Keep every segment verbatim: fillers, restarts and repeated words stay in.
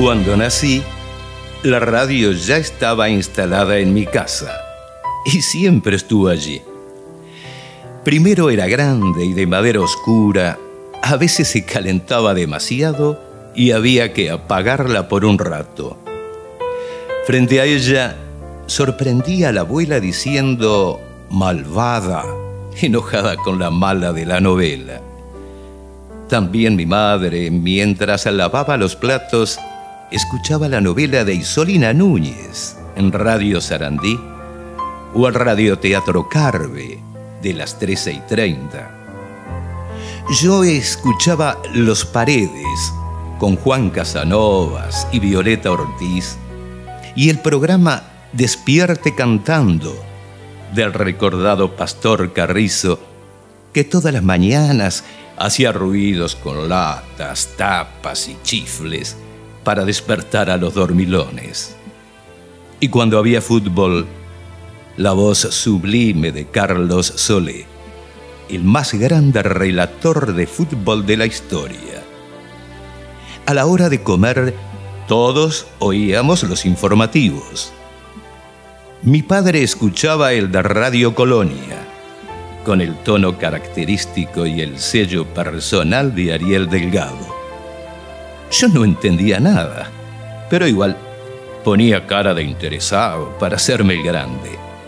Cuando nací, la radio ya estaba instalada en mi casa y siempre estuvo allí. Primero era grande y de madera oscura, a veces se calentaba demasiado y había que apagarla por un rato. Frente a ella, sorprendía a la abuela diciendo malvada, enojada con la mala de la novela. También mi madre, mientras lavaba los platos, escuchaba la novela de Isolina Núñez en Radio Sarandí o el radioteatro Carve de las trece y treinta. Yo escuchaba Los Paredes con Juan Casanovas y Violeta Ortiz y el programa Despierte Cantando del recordado Pastor Carrizo, que todas las mañanas hacía ruidos con latas, tapas y chifles para despertar a los dormilones. Y cuando había fútbol, la voz sublime de Carlos Solé, el más grande relator de fútbol de la historia. A la hora de comer, todos oíamos los informativos. Mi padre escuchaba el de Radio Colonia, con el tono característico y el sello personal de Ariel Delgado. Yo no entendía nada, pero igual ponía cara de interesado para hacerme el grande.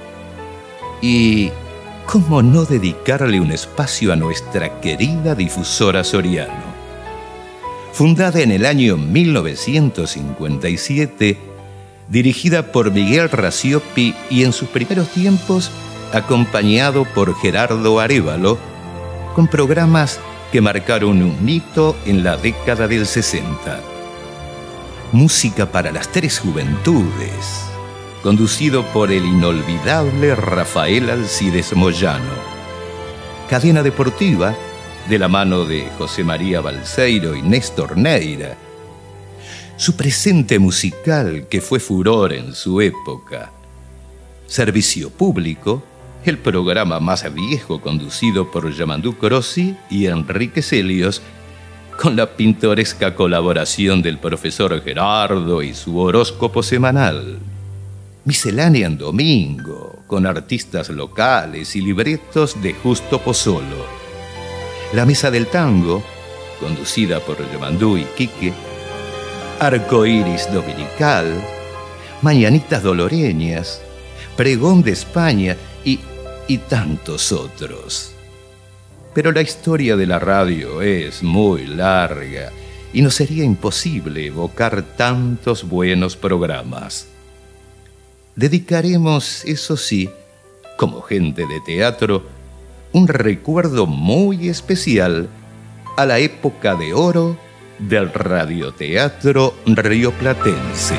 Y ¿cómo no dedicarle un espacio a nuestra querida difusora Soriano? Fundada en el año mil novecientos cincuenta y siete, dirigida por Miguel Raciopi y en sus primeros tiempos acompañado por Gerardo Arévalo, con programas que marcaron un hito en la década del sesenta. Música para las tres juventudes, conducido por el inolvidable Rafael Alcides Moyano. Cadena deportiva, de la mano de José María Balseiro y Néstor Neira. Su presente musical, que fue furor en su época. Servicio público, el programa más viejo conducido por Yamandú Crossi y Enrique Celios, con la pintoresca colaboración del profesor Gerardo y su horóscopo semanal. Miscelánea en domingo, con artistas locales y libretos de Justo Pozzolo. La Mesa del Tango, conducida por Yamandú y Quique. Arcoíris Dominical, Mañanitas Doloreñas, Pregón de España y, y tantos otros. Pero la historia de la radio es muy larga y nos sería imposible evocar tantos buenos programas. Dedicaremos, eso sí, como gente de teatro, un recuerdo muy especial a la época de oro del radioteatro rioplatense.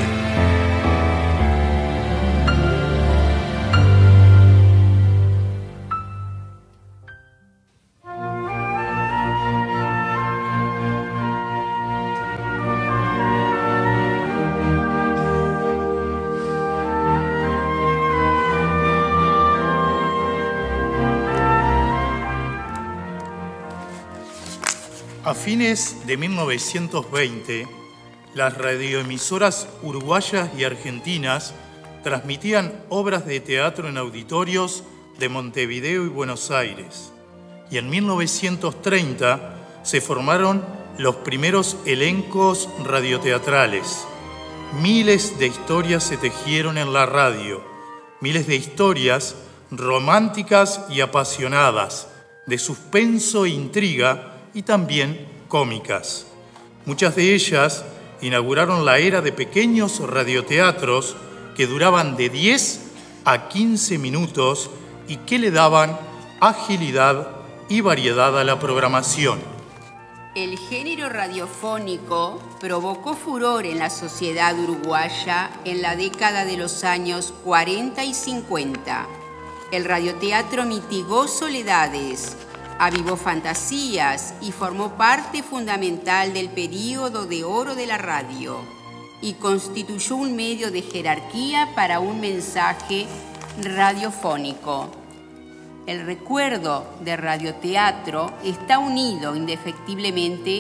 A fines de mil novecientos veinte, las radioemisoras uruguayas y argentinas transmitían obras de teatro en auditorios de Montevideo y Buenos Aires. Y en mil novecientos treinta se formaron los primeros elencos radioteatrales. Miles de historias se tejieron en la radio, miles de historias románticas y apasionadas, de suspenso e intriga, y también cómicas. Muchas de ellas inauguraron la era de pequeños radioteatros que duraban de diez a quince minutos y que le daban agilidad y variedad a la programación. El género radiofónico provocó furor en la sociedad uruguaya en la década de los años cuarenta y cincuenta. El radioteatro mitigó soledades, avivó fantasías y formó parte fundamental del período de oro de la radio y constituyó un medio de jerarquía para un mensaje radiofónico. El recuerdo de radioteatro está unido indefectiblemente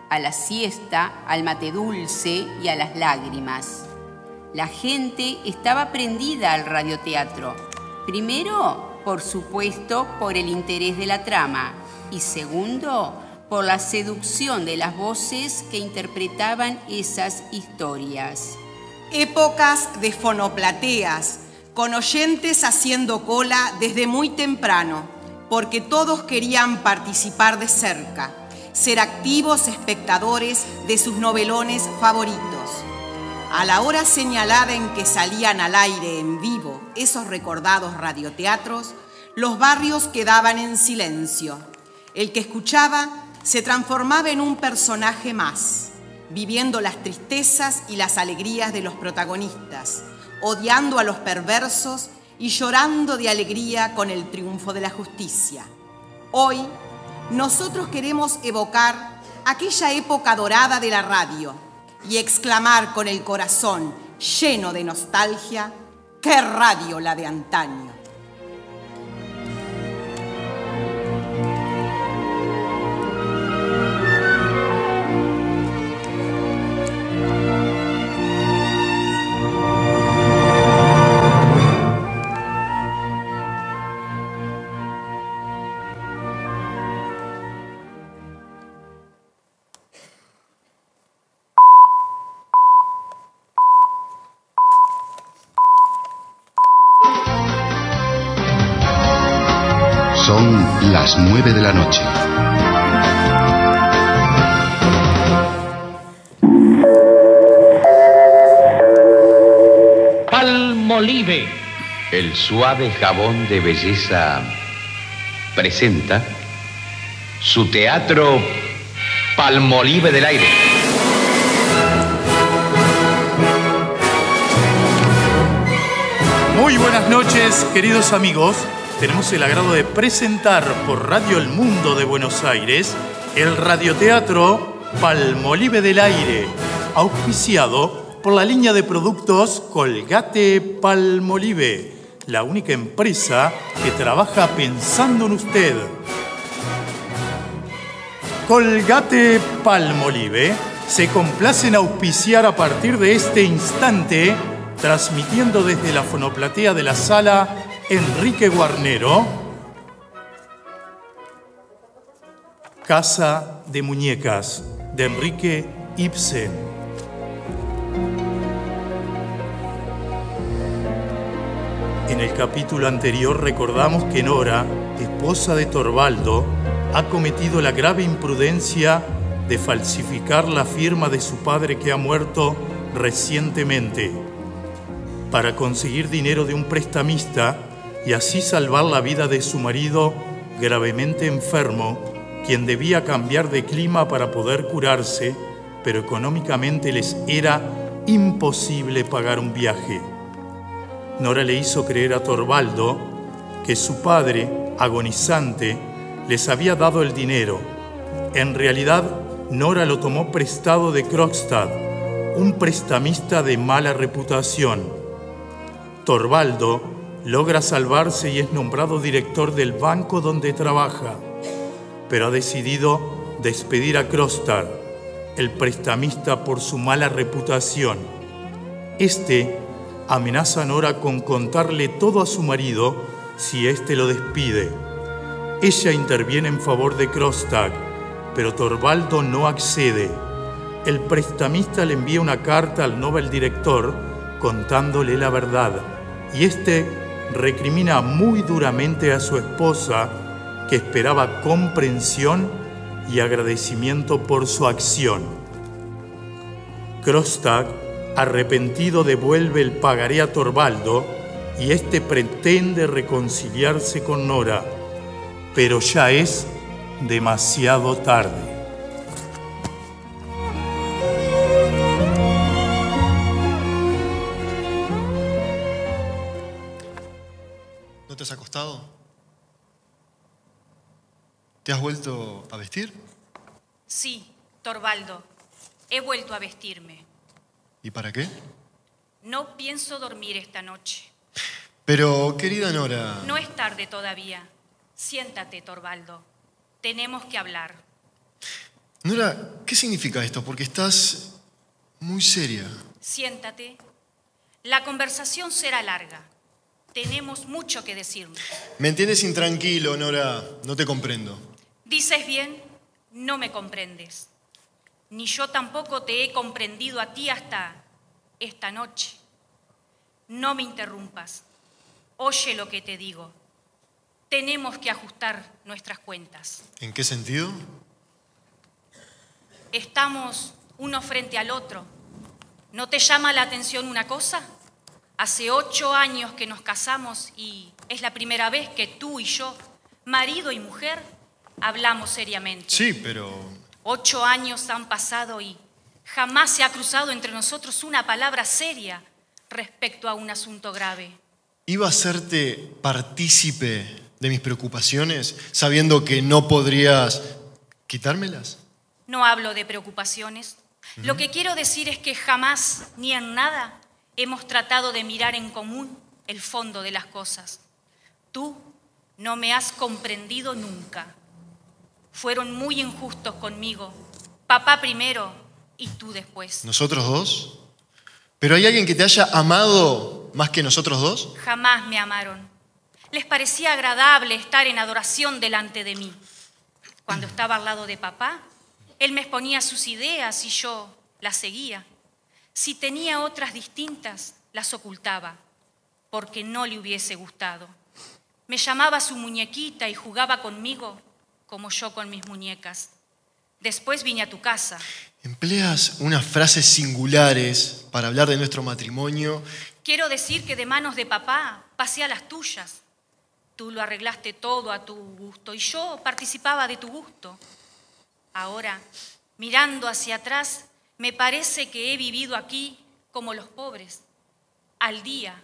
a la siesta, al mate dulce y a las lágrimas. La gente estaba prendida al radioteatro. Primero, por supuesto, por el interés de la trama y segundo, por la seducción de las voces que interpretaban esas historias. Épocas de fonoplateas, con oyentes haciendo cola desde muy temprano, porque todos querían participar de cerca, ser activos espectadores de sus novelones favoritos. A la hora señalada en que salían al aire en vivo esos recordados radioteatros, los barrios quedaban en silencio. El que escuchaba se transformaba en un personaje más, viviendo las tristezas y las alegrías de los protagonistas, odiando a los perversos y llorando de alegría con el triunfo de la justicia. Hoy, nosotros queremos evocar aquella época dorada de la radio y exclamar con el corazón lleno de nostalgia: ¡qué radio la de antaño! Son las nueve de la noche. Palmolive, el suave jabón de belleza, presenta su teatro Palmolive del Aire. Muy buenas noches, queridos amigos. Tenemos el agrado de presentar por Radio El Mundo de Buenos Aires el radioteatro Palmolive del Aire, auspiciado por la línea de productos Colgate Palmolive, la única empresa que trabaja pensando en usted. Colgate Palmolive se complace en auspiciar a partir de este instante, transmitiendo desde la fonoplatea de la sala Enrique Guarnero, Casa de Muñecas, de Enrique Ibsen. En el capítulo anterior recordamos que Nora, esposa de Torvaldo, ha cometido la grave imprudencia de falsificar la firma de su padre que ha muerto recientemente para conseguir dinero de un prestamista y así salvar la vida de su marido gravemente enfermo, quien debía cambiar de clima para poder curarse, pero económicamente les era imposible pagar un viaje. Nora le hizo creer a Torvaldo que su padre, agonizante, les había dado el dinero. En realidad, Nora lo tomó prestado de Krogstad, un prestamista de mala reputación. Torvaldo logra salvarse y es nombrado director del banco donde trabaja, pero ha decidido despedir a Krogstad, el prestamista, por su mala reputación. Este amenaza a Nora con contarle todo a su marido si éste lo despide. Ella interviene en favor de Krogstad, pero Torvaldo no accede. El prestamista le envía una carta al Nobel director contándole la verdad, y este recrimina muy duramente a su esposa, que esperaba comprensión y agradecimiento por su acción. Krogstad, arrepentido, devuelve el pagaré a Torvaldo y este pretende reconciliarse con Nora, pero ya es demasiado tarde. ¿No te has acostado? ¿Te has vuelto a vestir? Sí, Torvaldo. He vuelto a vestirme. ¿Y para qué? No pienso dormir esta noche. Pero, querida Nora... No es tarde todavía. Siéntate, Torvaldo. Tenemos que hablar. Nora, ¿qué significa esto? Porque estás muy seria. Siéntate. La conversación será larga. Tenemos mucho que decirnos. Me entiendes intranquilo, Nora. No te comprendo. Dices bien, no me comprendes. Ni yo tampoco te he comprendido a ti hasta esta noche. No me interrumpas. Oye lo que te digo. Tenemos que ajustar nuestras cuentas. ¿En qué sentido? Estamos uno frente al otro. ¿No te llama la atención una cosa? Hace ocho años que nos casamos y es la primera vez que tú y yo, marido y mujer, hablamos seriamente. Sí, pero... Ocho años han pasado y jamás se ha cruzado entre nosotros una palabra seria respecto a un asunto grave. ¿Iba a hacerte partícipe de mis preocupaciones sabiendo que no podrías quitármelas? No hablo de preocupaciones. Uh-huh. Lo que quiero decir es que jamás, ni en nada, hemos tratado de mirar en común el fondo de las cosas. Tú no me has comprendido nunca. Fueron muy injustos conmigo, papá primero y tú después. ¿Nosotros dos? ¿Pero hay alguien que te haya amado más que nosotros dos? Jamás me amaron. Les parecía agradable estar en adoración delante de mí. Cuando estaba al lado de papá, él me exponía sus ideas y yo las seguía. Si tenía otras distintas, las ocultaba, porque no le hubiese gustado. Me llamaba su muñequita y jugaba conmigo como yo con mis muñecas. Después vine a tu casa. Empleas unas frases singulares para hablar de nuestro matrimonio. Quiero decir que de manos de papá pasé a las tuyas. Tú lo arreglaste todo a tu gusto y yo participaba de tu gusto. Ahora, mirando hacia atrás, me parece que he vivido aquí como los pobres, al día.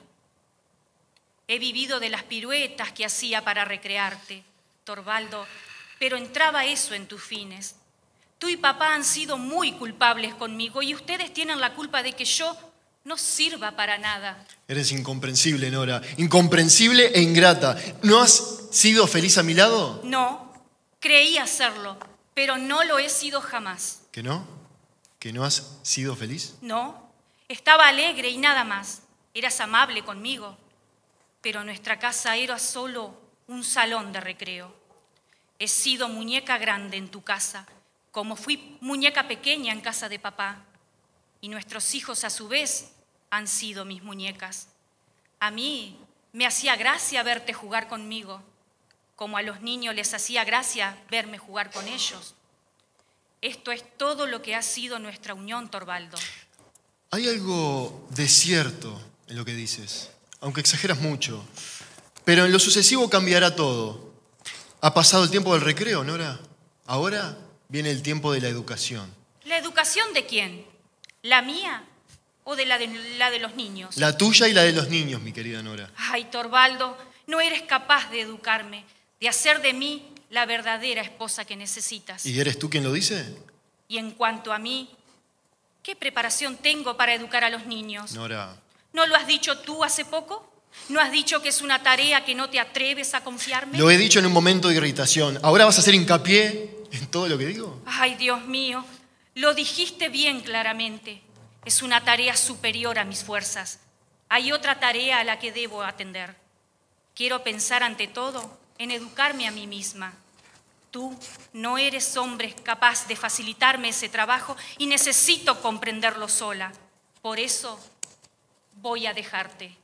He vivido de las piruetas que hacía para recrearte, Torvaldo, pero entraba eso en tus fines. Tú y papá han sido muy culpables conmigo y ustedes tienen la culpa de que yo no sirva para nada. Eres incomprensible, Nora. Incomprensible e ingrata. ¿No has sido feliz a mi lado? No, creí hacerlo, pero no lo he sido jamás. ¿Que no? ¿Que no has sido feliz? No, estaba alegre y nada más. Eras amable conmigo, pero nuestra casa era solo un salón de recreo. He sido muñeca grande en tu casa, como fui muñeca pequeña en casa de papá. Y nuestros hijos, a su vez, han sido mis muñecas. A mí me hacía gracia verte jugar conmigo, como a los niños les hacía gracia verme jugar con ellos. Esto es todo lo que ha sido nuestra unión, Torvaldo. Hay algo de cierto en lo que dices, aunque exageras mucho. Pero en lo sucesivo cambiará todo. Ha pasado el tiempo del recreo, Nora. Ahora viene el tiempo de la educación. ¿La educación de quién? ¿La mía o de la de, la de los niños? La tuya y la de los niños, mi querida Nora. Ay, Torvaldo, no eres capaz de educarme, de hacer de mí la verdadera esposa que necesitas. ¿Y eres tú quien lo dice? Y en cuanto a mí, ¿qué preparación tengo para educar a los niños? Nora. ¿No lo has dicho tú hace poco? ¿No has dicho que es una tarea que no te atreves a confiarme? Lo he dicho en un momento de irritación. ¿Ahora vas a hacer hincapié en todo lo que digo? Ay, Dios mío, lo dijiste bien claramente. Es una tarea superior a mis fuerzas. Hay otra tarea a la que debo atender. Quiero pensar ante todo en educarme a mí misma. Tú no eres hombre capaz de facilitarme ese trabajo y necesito comprenderlo sola. Por eso voy a dejarte.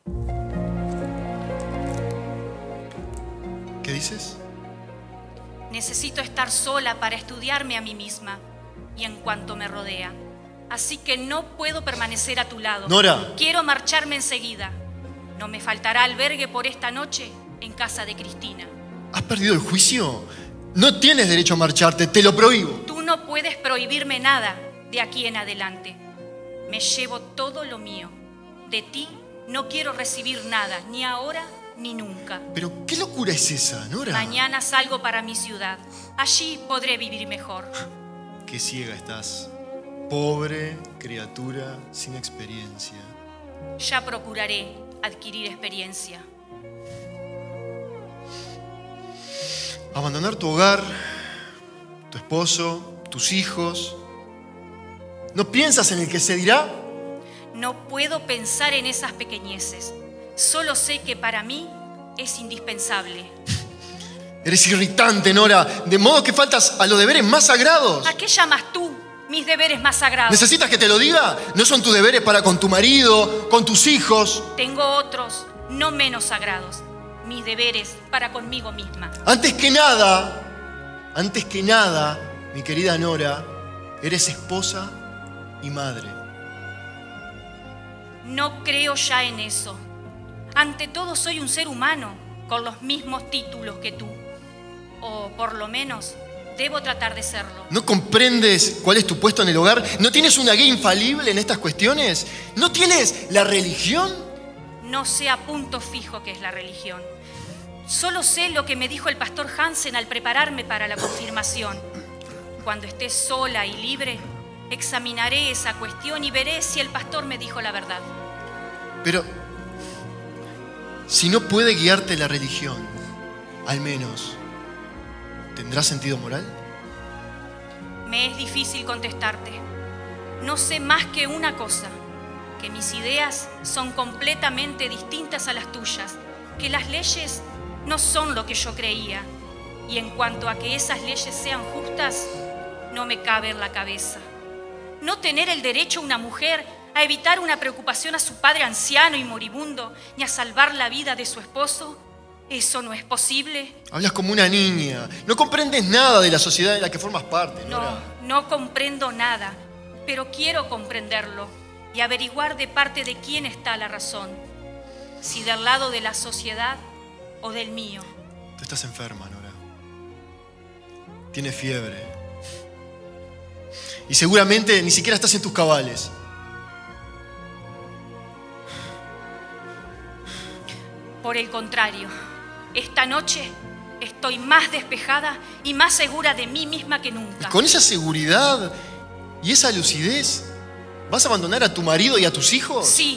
¿Qué dices? Necesito estar sola para estudiarme a mí misma y en cuanto me rodea. Así que no puedo permanecer a tu lado. Nora. Quiero marcharme enseguida. No me faltará albergue por esta noche en casa de Cristina. ¿Has perdido el juicio? No tienes derecho a marcharte, te lo prohíbo. Tú no puedes prohibirme nada de aquí en adelante. Me llevo todo lo mío. De ti no quiero recibir nada, ni ahora ni nunca. ¿Pero qué locura es esa, Nora? Mañana salgo para mi ciudad. Allí podré vivir mejor. Qué ciega estás. Pobre criatura sin experiencia. Ya procuraré adquirir experiencia. Abandonar tu hogar, tu esposo, tus hijos. ¿No piensas en el que se dirá? No puedo pensar en esas pequeñeces. Solo sé que para mí es indispensable. Eres irritante, Nora, de modo que faltas a los deberes más sagrados. ¿A qué llamas tú mis deberes más sagrados? ¿Necesitas que te lo diga? ¿No son tus deberes para con tu marido, con tus hijos? Tengo otros, no menos sagrados. Mis deberes para conmigo misma. Antes que nada, antes que nada, mi querida Nora, eres esposa y madre. No creo ya en eso. Ante todo soy un ser humano, con los mismos títulos que tú. O por lo menos, debo tratar de serlo. ¿No comprendes cuál es tu puesto en el hogar? ¿No tienes una guía infalible en estas cuestiones? ¿No tienes la religión? No sé a punto fijo qué es la religión. Solo sé lo que me dijo el pastor Hansen al prepararme para la confirmación. Cuando esté sola y libre, examinaré esa cuestión y veré si el pastor me dijo la verdad. Pero, si no puede guiarte la religión, al menos, ¿tendrá sentido moral? Me es difícil contestarte. No sé más que una cosa, que mis ideas son completamente distintas a las tuyas, que las leyes no son lo que yo creía, y en cuanto a que esas leyes sean justas, no me cabe en la cabeza. No tener el derecho una mujer a evitar una preocupación a su padre anciano y moribundo, ni a salvar la vida de su esposo, ¿eso no es posible? Hablas como una niña. No comprendes nada de la sociedad en la que formas parte, No, Nora. no comprendo nada, pero quiero comprenderlo y averiguar de parte de quién está la razón, si del lado de la sociedad o del mío. Tú estás enferma, Nora. Tienes fiebre. Y seguramente ni siquiera estás en tus cabales. Por el contrario, esta noche estoy más despejada y más segura de mí misma que nunca. Con esa seguridad y esa lucidez, ¿vas a abandonar a tu marido y a tus hijos? Sí.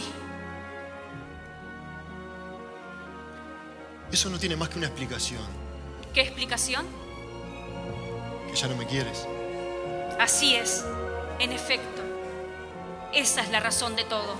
Eso no tiene más que una explicación. ¿Qué explicación? Que ya no me quieres. Así es, en efecto. Esa es la razón de todo.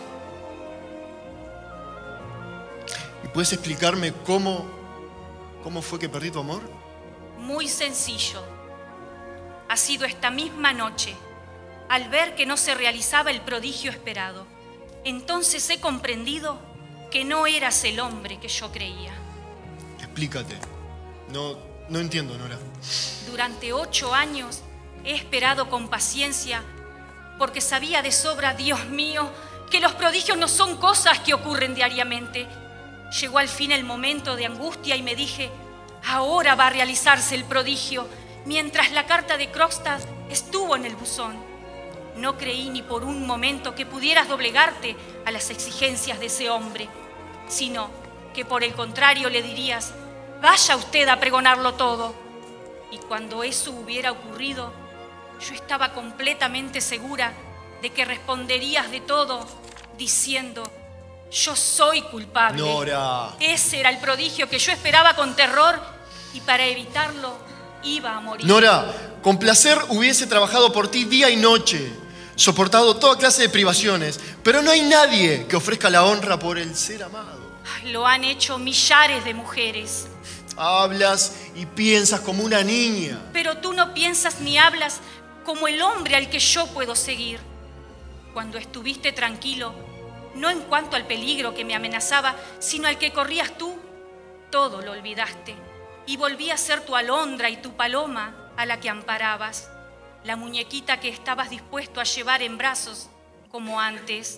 ¿Y puedes explicarme cómo, cómo fue que perdí tu amor? Muy sencillo. Ha sido esta misma noche, al ver que no se realizaba el prodigio esperado. Entonces he comprendido que no eras el hombre que yo creía. Explícate. No, no entiendo, Nora. Durante ocho años he esperado con paciencia porque sabía de sobra, Dios mío, que los prodigios no son cosas que ocurren diariamente. Llegó al fin el momento de angustia y me dije, ahora va a realizarse el prodigio, mientras la carta de Krogstad estuvo en el buzón. No creí ni por un momento que pudieras doblegarte a las exigencias de ese hombre, sino que por el contrario le dirías, vaya usted a pregonarlo todo. Y cuando eso hubiera ocurrido, yo estaba completamente segura de que responderías de todo diciendo, yo soy culpable. Nora. Ese era el prodigio que yo esperaba con terror y para evitarlo iba a morir. Nora, con placer hubiese trabajado por ti día y noche, soportado toda clase de privaciones, pero no hay nadie que ofrezca la honra por el ser amado. Lo han hecho millares de mujeres. Hablas y piensas como una niña. Pero tú no piensas ni hablas como el hombre al que yo puedo seguir. Cuando estuviste tranquilo, no en cuanto al peligro que me amenazaba, sino al que corrías tú, todo lo olvidaste y volví a ser tu alondra y tu paloma a la que amparabas, la muñequita que estabas dispuesto a llevar en brazos como antes.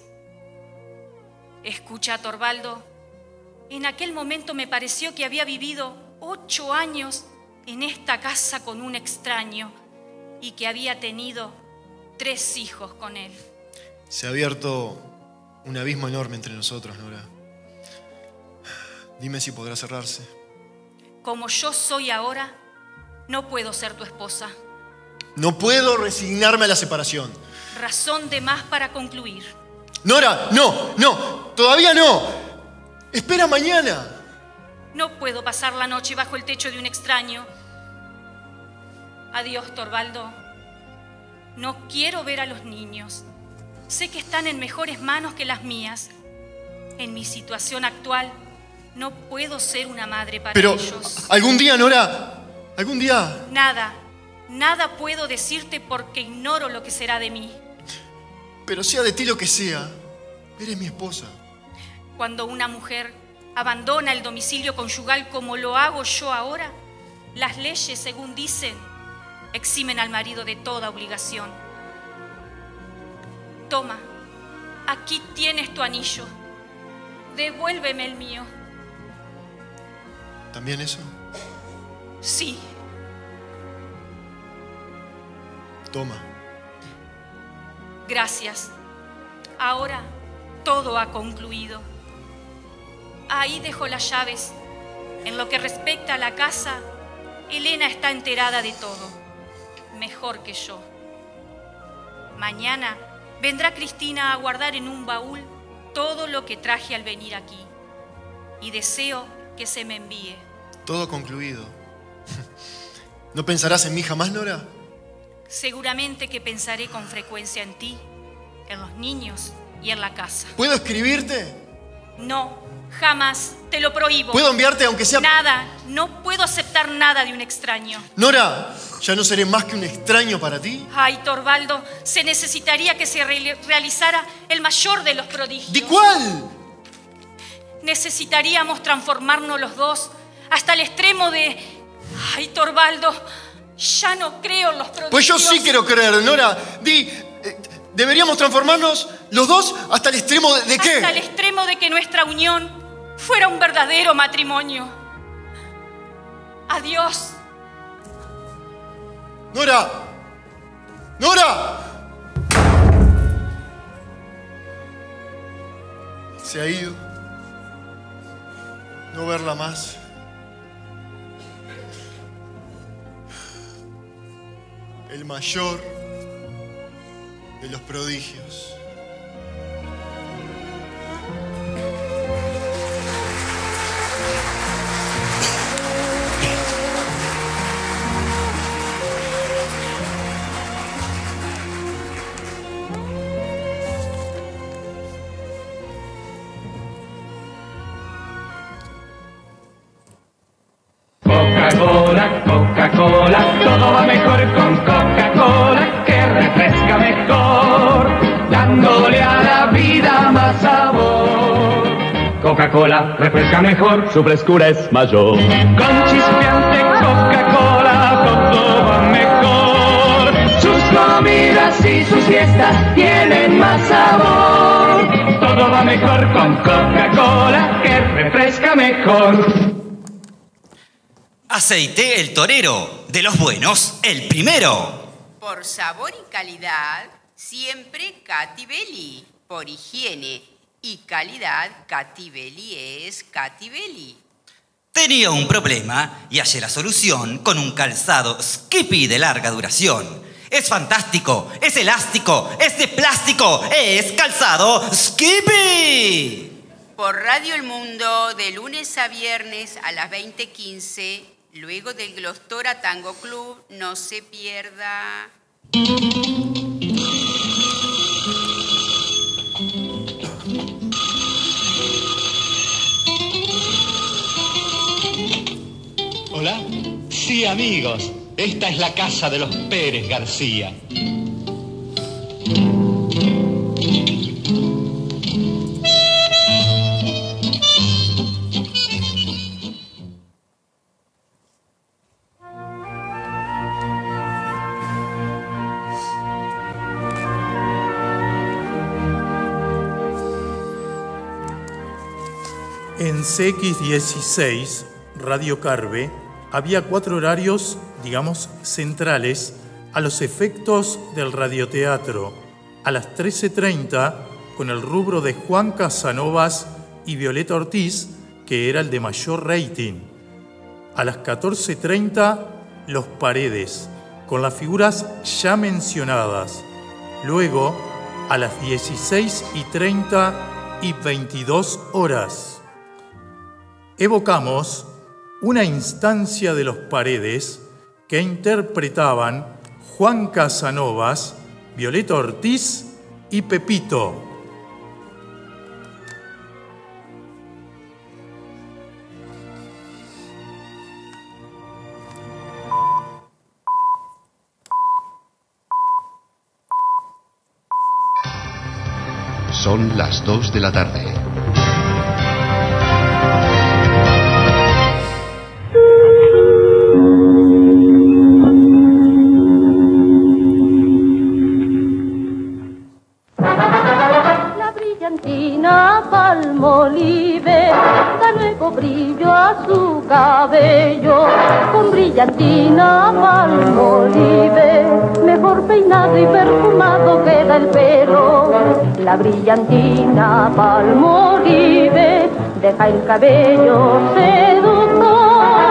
Escucha, Torvaldo, en aquel momento me pareció que había vivido ocho años en esta casa con un extraño y que había tenido tres hijos con él. Se ha abierto un abismo enorme entre nosotros, Nora. Dime si podrá cerrarse. Como yo soy ahora, no puedo ser tu esposa. No puedo resignarme a la separación. Razón de más para concluir. Nora, no, no, todavía no. Espera mañana. No puedo pasar la noche bajo el techo de un extraño. Adiós, Torvaldo. No quiero ver a los niños. Sé que están en mejores manos que las mías. En mi situación actual, no puedo ser una madre para Pero, ellos. algún día, Nora, algún día... Nada, nada puedo decirte porque ignoro lo que será de mí. Pero sea de ti lo que sea, eres mi esposa. Cuando una mujer abandona el domicilio conyugal como lo hago yo ahora, las leyes, según dicen, eximen al marido de toda obligación. Toma, aquí tienes tu anillo. Devuélveme el mío. ¿También eso? Sí. Toma. Gracias. Ahora todo ha concluido. Ahí dejo las llaves. En lo que respecta a la casa, Elena está enterada de todo. Mejor que yo. Mañana vendrá Cristina a guardar en un baúl todo lo que traje al venir aquí. Y deseo que se me envíe. Todo concluido. ¿No pensarás en mí jamás, Nora? Seguramente que pensaré con frecuencia en ti, en los niños y en la casa. ¿Puedo escribirte? No, jamás, te lo prohíbo. ¿Puedo enviarte aunque sea...? Nada, no puedo aceptar nada de un extraño. Nora, ¿ya no seré más que un extraño para ti? Ay, Torvaldo, se necesitaría que se re realizara el mayor de los prodigios. ¿De cuál? Necesitaríamos transformarnos los dos hasta el extremo de... Ay, Torvaldo, ya no creo en los prodigios. Pues yo sí quiero creer, Nora. Di, eh, deberíamos transformarnos los dos hasta el extremo de, ¿de qué? Hasta el extremo de que nuestra unión fuera un verdadero matrimonio. Adiós. Nora. Nora. Se ha ido. No verla más. El mayor de los prodigios. Coca-Cola, Coca-Cola, todo va mejor con Coca-Cola, que refresca mejor, dándole a la vida más sabor. Coca-Cola refresca mejor, su frescura es mayor. Con chispeante Coca-Cola, todo va mejor. Sus comidas y sus fiestas tienen más sabor. Todo va mejor con Coca-Cola, que refresca mejor. Aceite El Torero, de los buenos, el primero. Por sabor y calidad, siempre Catibelli. Por higiene y calidad, Catibelli es Catibelli. Tenía un problema y hallé la solución con un calzado Skippy de larga duración. Es fantástico, es elástico, es de plástico, es calzado Skippy. Por Radio El Mundo, de lunes a viernes a las veinte quince, luego del Glostora Tango Club, no se pierda. ¿Hola? Sí, amigos. Esta es la casa de los Pérez García. En C X dieciséis, Radio Carve, había cuatro horarios, digamos, centrales a los efectos del radioteatro. A las trece treinta, con el rubro de Juan Casanovas y Violeta Ortiz, que era el de mayor rating. A las catorce treinta, Los Paredes, con las figuras ya mencionadas. Luego, a las dieciséis y treinta y veintidós horas. Evocamos una instancia de Los Paredes que interpretaban Juan Casanovas Violeta Ortiz y Pepito. Son las dos de la tarde. La brillantina Palmolive da nuevo brillo a su cabello. Con brillantina Palmolive, mejor peinado y perfumado queda el pelo. La brillantina Palmolive deja el cabello seductor.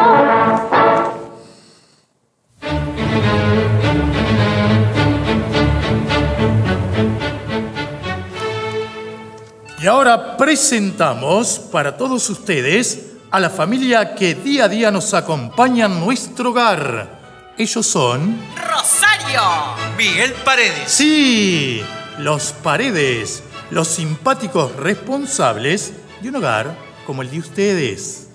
Y ahora presentamos para todos ustedes a la familia que día a día nos acompaña en nuestro hogar. Ellos son... ¡Rosario! Miguel Paredes. Sí, los Paredes, los simpáticos responsables de un hogar como el de ustedes.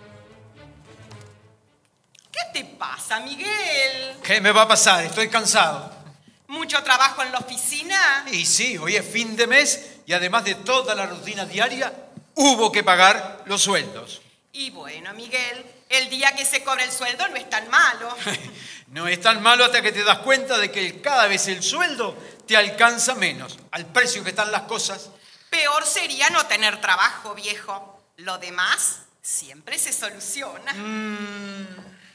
¿Qué te pasa, Miguel? ¿Qué me va a pasar? Estoy cansado. ¿Mucho trabajo en la oficina? Y sí, hoy es fin de mes y además de toda la rutina diaria, hubo que pagar los sueldos. Y bueno, Miguel, el día que se cobra el sueldo no es tan malo. No es tan malo hasta que te das cuenta de que cada vez el sueldo te alcanza menos, al precio que están las cosas. Peor sería no tener trabajo, viejo. Lo demás siempre se soluciona. Mm.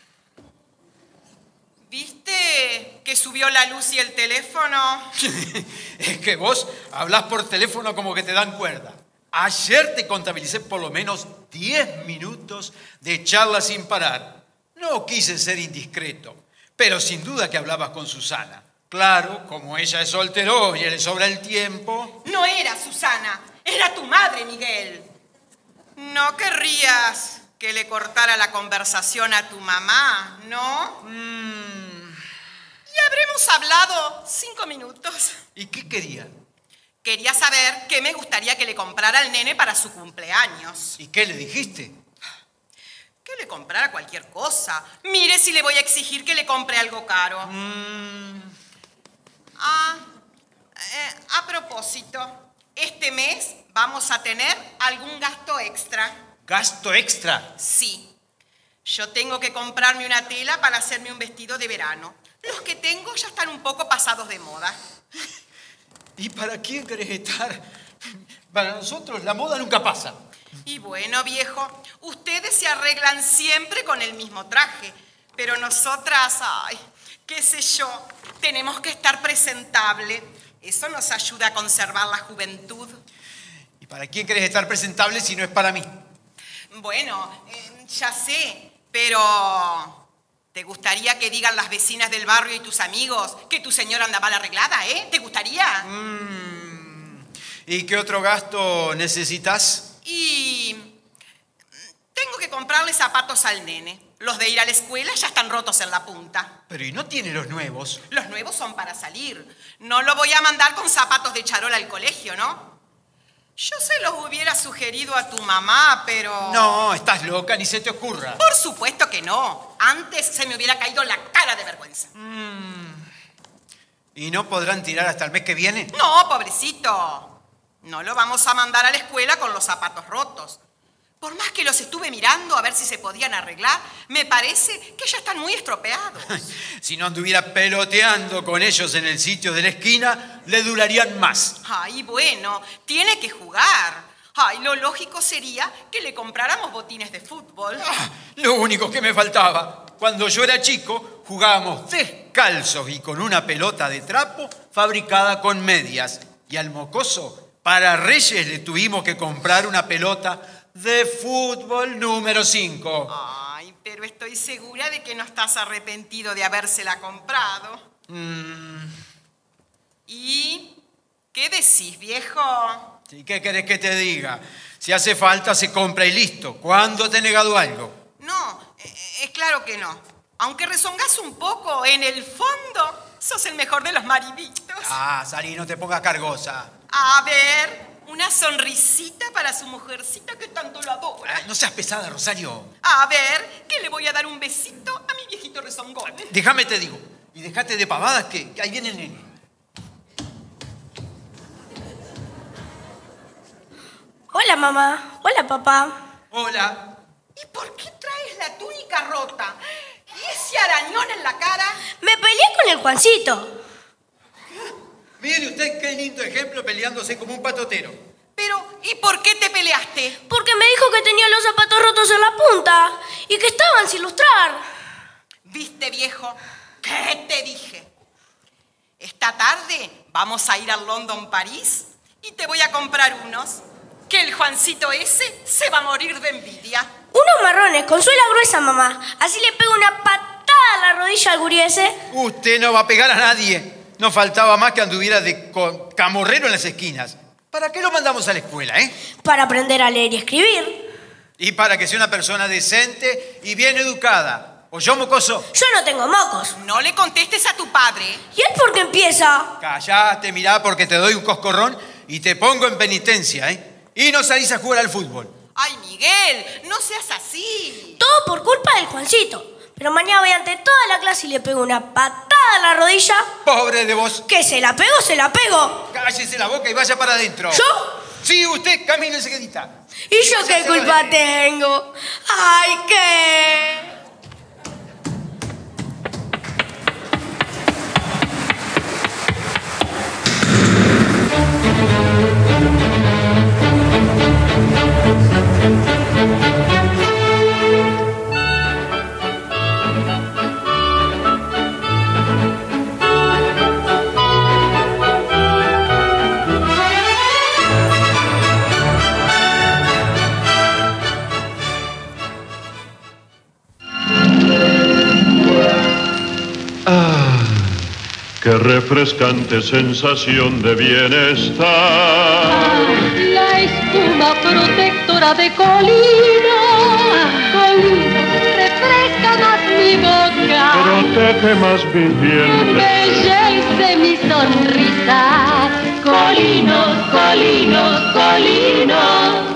¿Viste que subió la luz y el teléfono? Es que vos hablás por teléfono como que te dan cuerda. Ayer te contabilicé por lo menos diez minutos de charla sin parar. No quise ser indiscreto, pero sin duda que hablabas con Susana. Claro, como ella es soltero y le sobra el tiempo. No era Susana, era tu madre, Miguel. ¿No querrías que le cortara la conversación a tu mamá, no? Mm. Y habremos hablado cinco minutos. ¿Y qué quería? Quería saber qué me gustaría que le comprara al nene para su cumpleaños. ¿Y qué le dijiste? Que le comprara cualquier cosa. Mire si le voy a exigir que le compre algo caro. Mm. Ah, eh, a propósito, este mes vamos a tener algún gasto extra. ¿Gasto extra? Sí. Yo tengo que comprarme una tela para hacerme un vestido de verano. Los que tengo ya están un poco pasados de moda. ¿Y para quién querés estar? Para nosotros la moda nunca pasa. Y bueno, viejo, ustedes se arreglan siempre con el mismo traje. Pero nosotras, ay, qué sé yo, tenemos que estar presentable. Eso nos ayuda a conservar la juventud. ¿Y para quién querés estar presentable si no es para mí? Bueno, eh, ya sé, pero... ¿Te gustaría que digan las vecinas del barrio y tus amigos que tu señora anda mal arreglada, eh? ¿Te gustaría? Mm. ¿Y qué otro gasto necesitas? Y... tengo que comprarle zapatos al nene. Los de ir a la escuela ya están rotos en la punta. Pero ¿y no tiene los nuevos? Los nuevos son para salir. No lo voy a mandar con zapatos de charola al colegio, ¿no? Yo se los hubiera sugerido a tu mamá, pero... No, estás loca, ni se te ocurra. Por supuesto que no. Antes se me hubiera caído la cara de vergüenza. Mm. ¿Y no podrán tirar hasta el mes que viene? No, pobrecito. No lo vamos a mandar a la escuela con los zapatos rotos. Por más que los estuve mirando a ver si se podían arreglar, me parece que ya están muy estropeados. Si no anduviera peloteando con ellos en el sitio de la esquina, le durarían más. Ay, bueno, tiene que jugar. Ay, lo lógico sería que le compráramos botines de fútbol. Ah, lo único que me faltaba. Cuando yo era chico, jugábamos descalzos y con una pelota de trapo fabricada con medias. Y al mocoso, para Reyes, le tuvimos que comprar una pelota de fútbol número cinco. Ay, pero estoy segura de que no estás arrepentido de habérsela comprado. Mm. ¿Y qué decís, viejo? ¿Y qué querés que te diga? Si hace falta, se compra y listo. ¿Cuándo te he negado algo? No, es claro que no. Aunque rezongás un poco, en el fondo sos el mejor de los mariditos. Ah, Sari, no te pongas cargosa. A ver, una sonrisita para su mujercita que tanto lo adora. Ah, no seas pesada, Rosario. A ver, que le voy a dar un besito a mi viejito rezongón. Déjame te digo. Y déjate de pavadas que, que ahí viene el nene. Hola, mamá. Hola, papá. Hola. ¿Y por qué traes la túnica rota? ¿Y ese arañón en la cara? Me peleé con el Juancito. Mire usted qué lindo ejemplo peleándose como un patotero. Pero, ¿y por qué te peleaste? Porque me dijo que tenía los zapatos rotos en la punta y que estaban sin lustrar. ¿Viste, viejo? ¿Qué te dije? Esta tarde vamos a ir al London París y te voy a comprar unos. Que el Juancito ese se va a morir de envidia. Unos marrones con suela gruesa, mamá. Así le pego una patada a la rodilla al gurí ese. Usted no va a pegar a nadie. No faltaba más que anduviera de camorrero en las esquinas. ¿Para qué lo mandamos a la escuela, eh? Para aprender a leer y escribir. Y para que sea una persona decente y bien educada. ¿Oyó, mocoso? Yo no tengo mocos. No le contestes a tu padre. ¿Y él por qué empieza? Callate, mirá, porque te doy un coscorrón y te pongo en penitencia, ¿eh? Y no salís a jugar al fútbol. Ay, Miguel, no seas así. Todo por culpa del Juancito. Pero mañana voy ante toda la clase y le pego una patada a la rodilla. Pobre de vos. Que se la pego, se la pego. Cállese la boca y vaya para adentro. ¿Yo? Sí, usted camine enseguidita. ¿Y, ¿Y yo qué culpa tengo? ¡Ay, qué! Qué refrescante sensación de bienestar. La espuma protectora de Colino, Colino refresca más mi boca, protege más mi diente, embellece mi sonrisa. Colino, Colino, Colino.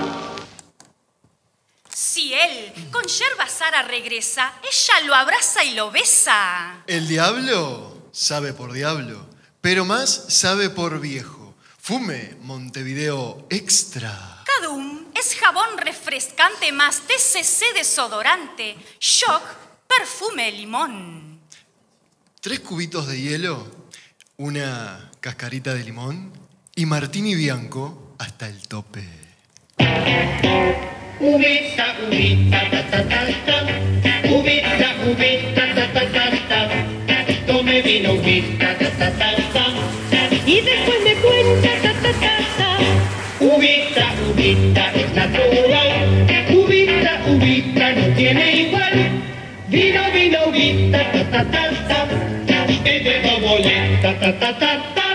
Si él con yerba Sara regresa, ella lo abraza y lo besa. El diablo sabe por diablo, pero más sabe por viejo. Fume Montevideo Extra. Cadum es jabón refrescante más T C C desodorante. Shock, perfume limón. Tres cubitos de hielo, una cascarita de limón y martini bianco hasta el tope. Ubita, ubita, ta, ta, ta, ta. Ubita, ubita, ta, ta, ta, ta. Tome vino, ubita, ta, ta, ta, ta. Y después me cuenta, ta, ta, ta, ta. Ubita, ubita, es natural. Ubita, ubita, no tiene igual. Vino, vino, ubita, ta, ta, ta, ta. Es de doboleta, ta, ta, ta, ta.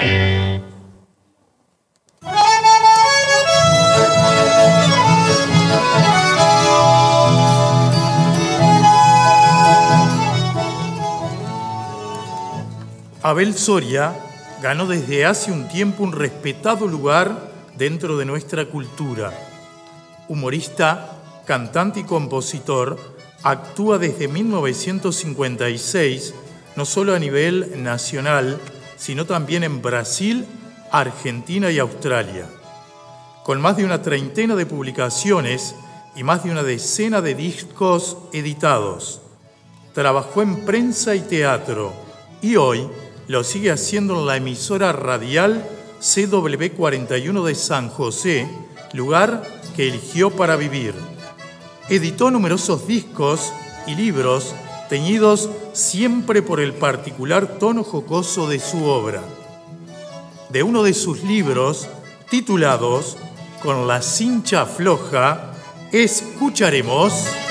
Abel Soria ganó desde hace un tiempo un respetado lugar dentro de nuestra cultura. Humorista, cantante y compositor, actúa desde mil novecientos cincuenta y seis, no solo a nivel nacional, sino también en Brasil, Argentina y Australia. Con más de una treintena de publicaciones y más de una decena de discos editados. Trabajó en prensa y teatro y hoy lo sigue haciendo en la emisora radial C W cuarenta y uno de San José, lugar que eligió para vivir. Editó numerosos discos y libros teñidos siempre por el particular tono jocoso de su obra. De uno de sus libros, titulados Con la cincha floja, escucharemos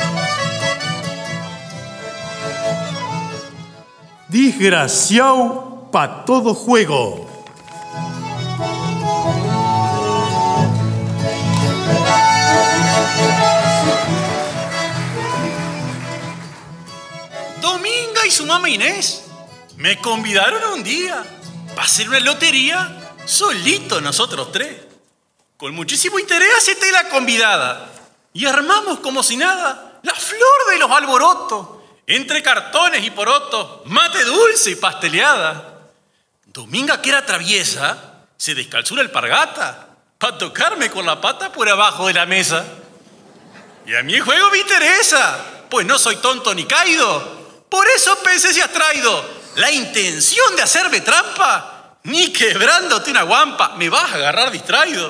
Desgraciado pa' todo juego. Dominga y su mamá Inés. Me convidaron un día para hacer una lotería solito nosotros tres. Con muchísimo interés acepté la convidada y armamos como si nada la flor de los alborotos, entre cartones y porotos, mate dulce y pasteleada. Dominga, que era traviesa, se descalzó una alpargata para tocarme con la pata por abajo de la mesa. Y a mí el juego me interesa, pues no soy tonto ni caído. Por eso pensé si has traído la intención de hacerme trampa, ni quebrándote una guampa me vas a agarrar distraído.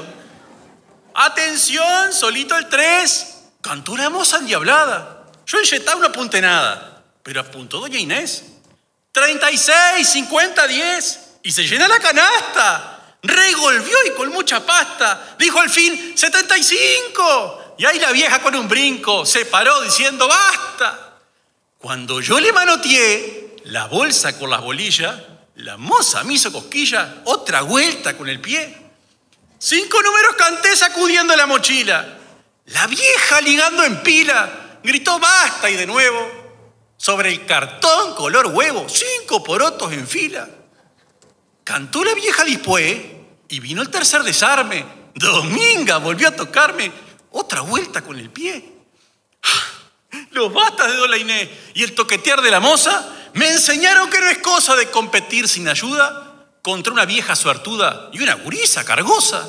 Atención, solito el tres, cantó la moza endiablada. Yo enyetaba una puntenada, pero apuntó doña Inés. treinta y seis, cincuenta, diez, y se llena la canasta. Revolvió y con mucha pasta dijo al fin setenta y cinco. Y ahí la vieja con un brinco se paró diciendo basta. Cuando yo le manoteé la bolsa con las bolillas, la moza me hizo cosquilla, otra vuelta con el pie. Cinco números canté sacudiendo la mochila. La vieja ligando en pila gritó basta y de nuevo. Sobre el cartón color huevo, cinco porotos en fila. Cantó la vieja después y vino el tercer desarme. Dominga volvió a tocarme, otra vuelta con el pie. Los bastas de Doña Inés y el toquetear de la moza me enseñaron que no es cosa de competir sin ayuda contra una vieja suertuda y una gurisa cargosa.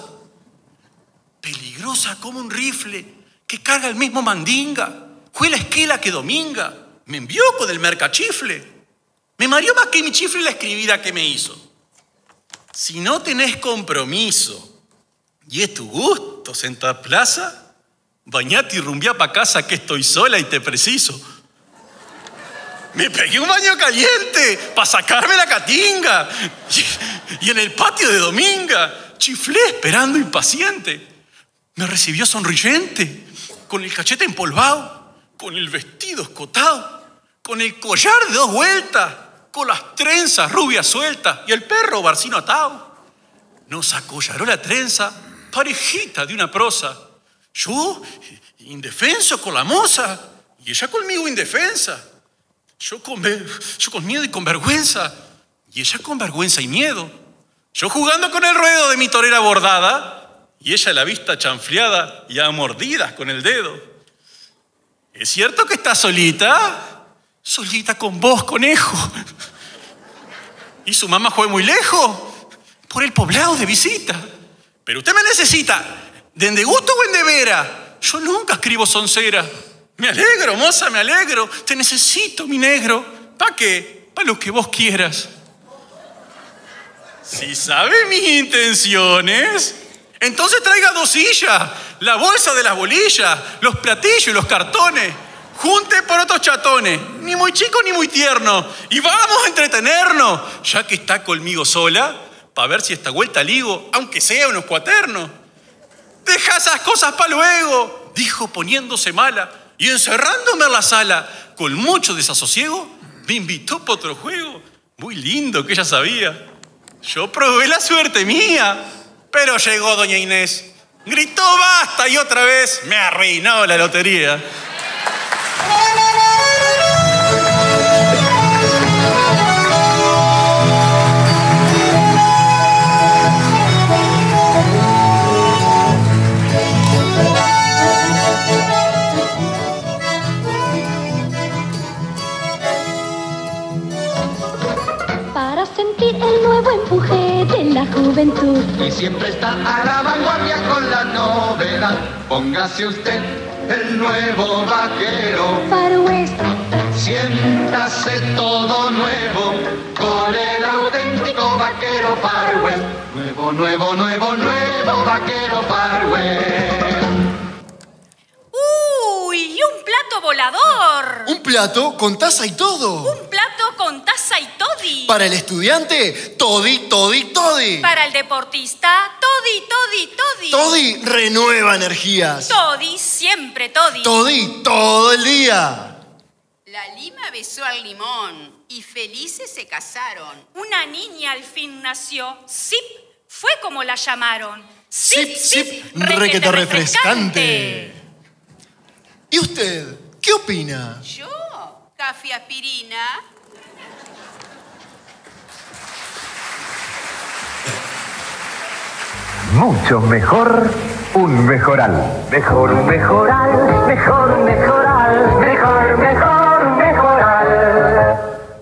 Peligrosa como un rifle que carga el mismo mandinga. Fue la esquela que Dominga me envió con el mercachifle. Me mareó más que mi chifle la escribida que me hizo. Si no tenés compromiso y es tu gusto sentar plaza, bañate y rumbiá pa' casa que estoy sola y te preciso. Me pegué un baño caliente para sacarme la catinga. Y, y en el patio de Dominga chiflé esperando impaciente. Me recibió sonriente, con el cachete empolvado, con el vestido escotado, con el collar de dos vueltas, con las trenzas rubias sueltas y el perro barcino atado. Nos acollaró la trenza, parejita de una prosa. Yo, indefenso con la moza, y ella conmigo indefensa. Yo con, yo con miedo y con vergüenza, y ella con vergüenza y miedo. Yo jugando con el ruedo de mi torera bordada, y ella la vista chanfleada y a mordidas con el dedo. ¿Es cierto que estás solita? Solita con vos, conejo. ¿Y su mamá fue muy lejos? Por el poblado de visita. Pero usted me necesita, de de gusto o en de vera. Yo nunca escribo soncera. Me alegro, moza, me alegro. Te necesito, mi negro. ¿Para qué? Para lo que vos quieras. Si sabe mis intenciones, entonces traiga dos sillas, la bolsa de las bolillas, los platillos y los cartones. Junte por otros chatones, ni muy chico ni muy tierno. Y vamos a entretenernos, ya que está conmigo sola, para ver si esta vuelta ligo, aunque sea unos cuaternos. Deja esas cosas para luego, dijo poniéndose mala. Y encerrándome en la sala, con mucho desasosiego, me invitó para otro juego. Muy lindo que ella sabía. Yo probé la suerte mía, pero llegó doña Inés. Gritó basta y otra vez me arruinó la lotería. Para sentir el nuevo empuje de la juventud Y siempre está a la vanguardia con la novedad. Póngase usted el nuevo vaquero Far West. Siéntase todo nuevo con el auténtico vaquero Far West. Nuevo, nuevo, nuevo, nuevo vaquero Far West. ¡Uy! ¡Un plato volador! Un plato con taza y todo. Un plato con taza y toddy. Para el estudiante, toddy, toddy, toddy. Para el deportista, toddy, toddy, toddy. Toddy renueva energías. Toddy, siempre toddy. Toddy todo el día. La lima besó al limón y felices se casaron. Una niña al fin nació. Zip, fue como la llamaron. Zip, zip, requete refrescante. ¿Y usted qué opina? Yo, café aspirina. mucho mejor un mejoral. Mejor un mejoral, mejor mejoral, mejor, mejor mejoral.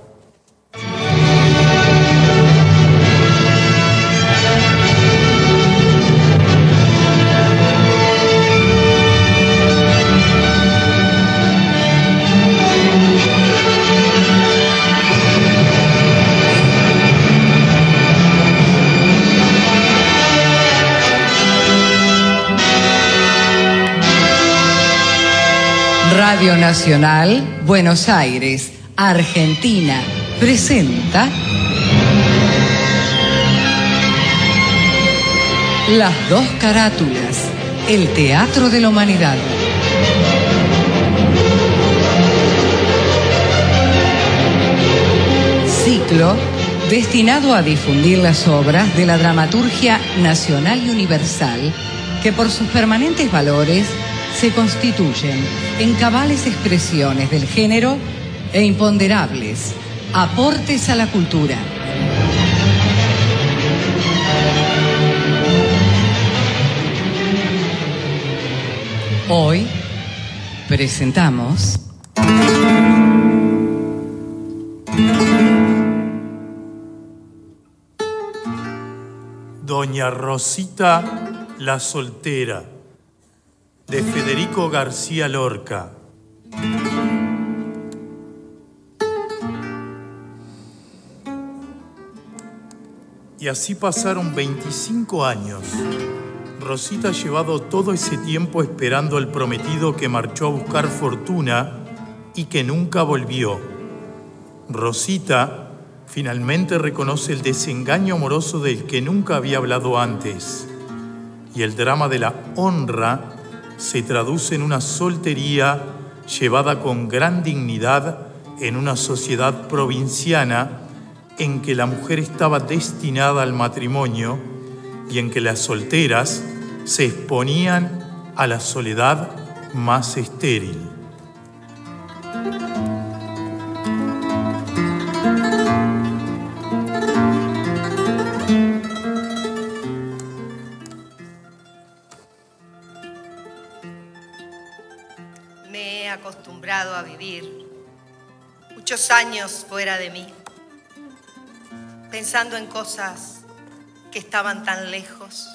Radio Nacional, Buenos Aires, Argentina, presenta Las dos carátulas, el teatro de la humanidad. Ciclo destinado a difundir las obras de la dramaturgia nacional y universal que por sus permanentes valores se constituyen en cabales expresiones del género e imponderables aportes a la cultura. Hoy presentamos Doña Rosita la soltera, de Federico García Lorca. Y así pasaron veinticinco años. Rosita ha llevado todo ese tiempo esperando al prometido que marchó a buscar fortuna y que nunca volvió. Rosita finalmente reconoce el desengaño amoroso del que nunca había hablado antes. Y el drama de la honra se traduce en una soltería llevada con gran dignidad en una sociedad provinciana en que la mujer estaba destinada al matrimonio y en que las solteras se exponían a la soledad más estéril. Me he acostumbrado a vivir muchos años fuera de mí, pensando en cosas que estaban tan lejos.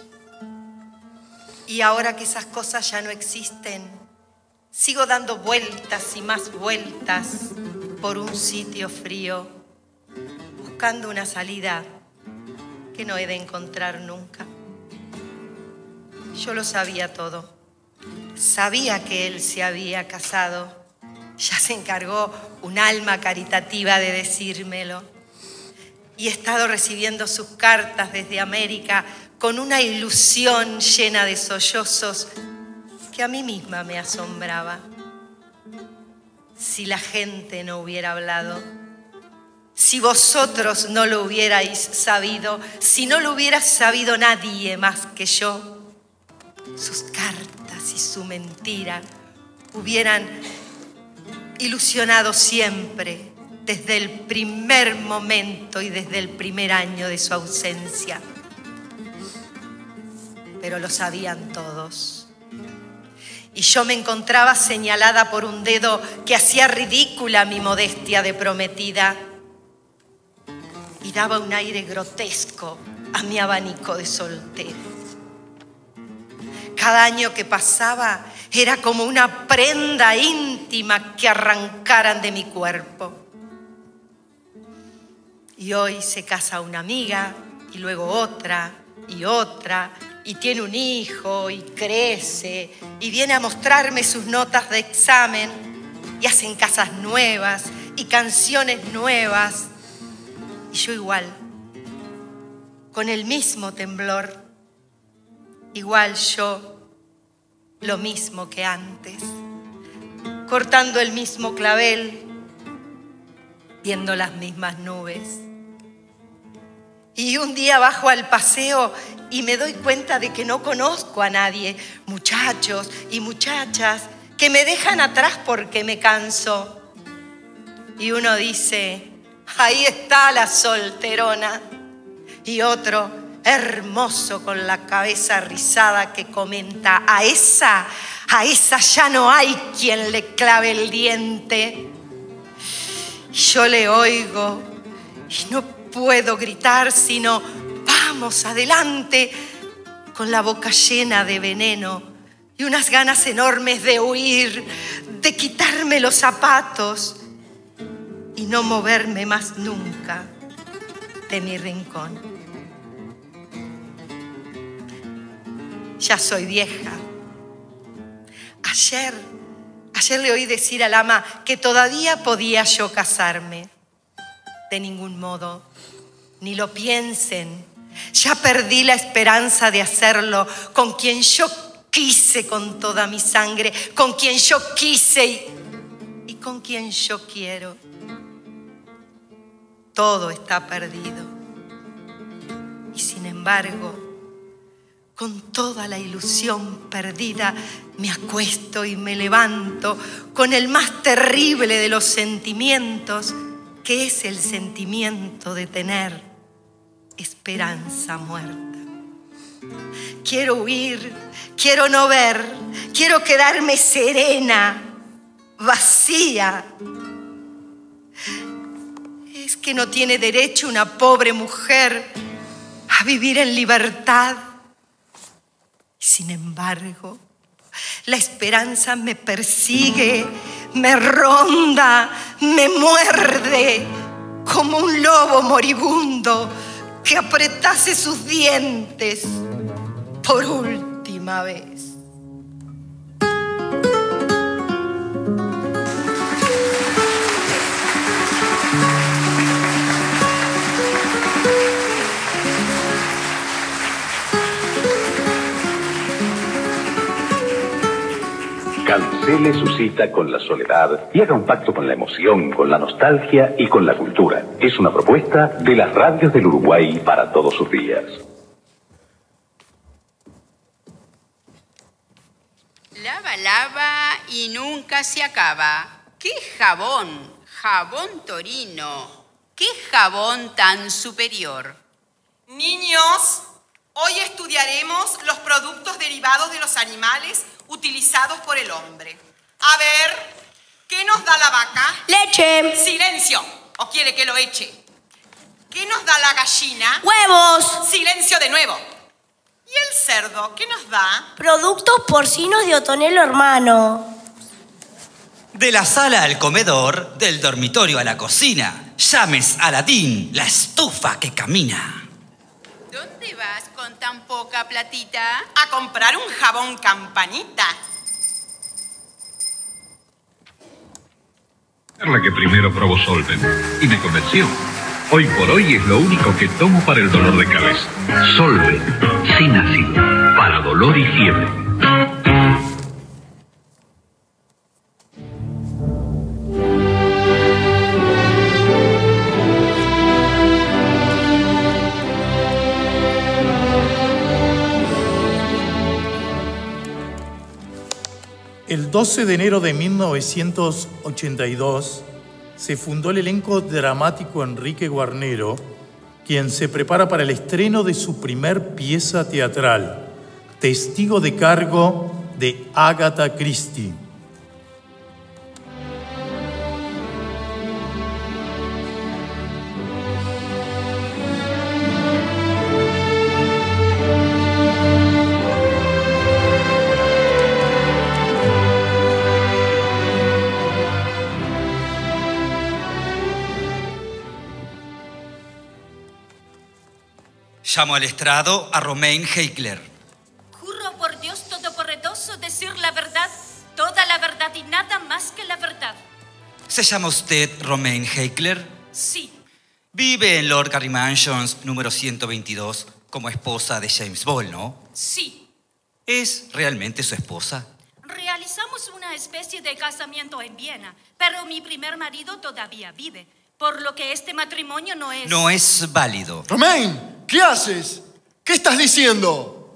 Y ahora que esas cosas ya no existen, sigo dando vueltas y más vueltas por un sitio frío, buscando una salida que no he de encontrar nunca. Yo lo sabía todo. Sabía que él se había casado. Ya se encargó un alma caritativa de decírmelo. Y he estado recibiendo sus cartas desde América con una ilusión llena de sollozos que a mí misma me asombraba. Si la gente no hubiera hablado, si vosotros no lo hubierais sabido, si no lo hubiera sabido nadie más que yo, sus cartas y su mentira hubieran ilusionado siempre desde el primer momento y desde el primer año de su ausencia. Pero lo sabían todos. Y yo me encontraba señalada por un dedo que hacía ridícula mi modestia de prometida y daba un aire grotesco a mi abanico de solteros. Cada año que pasaba era como una prenda íntima que arrancaran de mi cuerpo. Y hoy se casa una amiga, y luego otra, y otra, y tiene un hijo, y crece, y viene a mostrarme sus notas de examen, y hacen casas nuevas, y canciones nuevas. Y yo igual, con el mismo temblor, igual yo, lo mismo que antes, cortando el mismo clavel, viendo las mismas nubes. Y un día bajo al paseo y me doy cuenta de que no conozco a nadie, muchachos y muchachas que me dejan atrás porque me canso. Y uno dice, ahí está la solterona. Y otro, hermoso con la cabeza rizada que comenta, a esa, a esa ya no hay quien le clave el diente. Yo le oigo y no puedo gritar, sino vamos adelante, con la boca llena de veneno y unas ganas enormes de huir, de quitarme los zapatos y no moverme más nunca de mi rincón. Ya soy vieja. Ayer, ayer le oí decir al ama que todavía podía yo casarme. De ningún modo, ni lo piensen. Ya perdí la esperanza de hacerlo con quien yo quise con toda mi sangre, con quien yo quise y, y con quien yo quiero. Todo está perdido. Y sin embargo, con toda la ilusión perdida, me acuesto y me levanto con el más terrible de los sentimientos, que es el sentimiento de tener esperanza muerta. Quiero huir, quiero no ver, quiero quedarme serena, vacía. Es que no tiene derecho una pobre mujer a vivir en libertad. Sin embargo, la esperanza me persigue, me ronda, me muerde como un lobo moribundo que apretase sus dientes por última vez. Cancele su cita con la soledad y haga un pacto con la emoción, con la nostalgia y con la cultura. Es una propuesta de las radios del Uruguay para todos sus días. Lava, lava y nunca se acaba. ¡Qué jabón! Jabón Torino. ¡Qué jabón tan superior! Niños, hoy estudiaremos los productos derivados de los animales utilizados por el hombre. A ver, ¿qué nos da la vaca? Leche. Silencio. ¿O quiere que lo eche? ¿Qué nos da la gallina? Huevos. Silencio de nuevo. ¿Y el cerdo qué nos da? Productos porcinos de Otonelo Hermano. De la sala al comedor, del dormitorio a la cocina, llames a Aladín, la estufa que camina. ¿Dónde vas con tan poca platita? A comprar un jabón Campanita. La que primero probó Solven y me convenció. Hoy por hoy es lo único que tomo para el dolor de cabeza. Solven, sin ácido, para dolor y fiebre. El doce de enero de mil novecientos ochenta y dos se fundó el elenco dramático Enrique Guarnero, quien se prepara para el estreno de su primer pieza teatral, Testigo de cargo de Agatha Christie. Llamo al estrado a Romain Heikler. Juro por Dios Todopoderoso decir la verdad, toda la verdad y nada más que la verdad. ¿Se llama usted Romain Heikler? Sí. Vive en Lord Carry Mansions número ciento veintidós como esposa de James Ball, ¿no? Sí. ¿Es realmente su esposa? Realizamos una especie de casamiento en Viena, pero mi primer marido todavía vive, por lo que este matrimonio no es... No es válido. Romain, ¿qué haces? ¿Qué estás diciendo?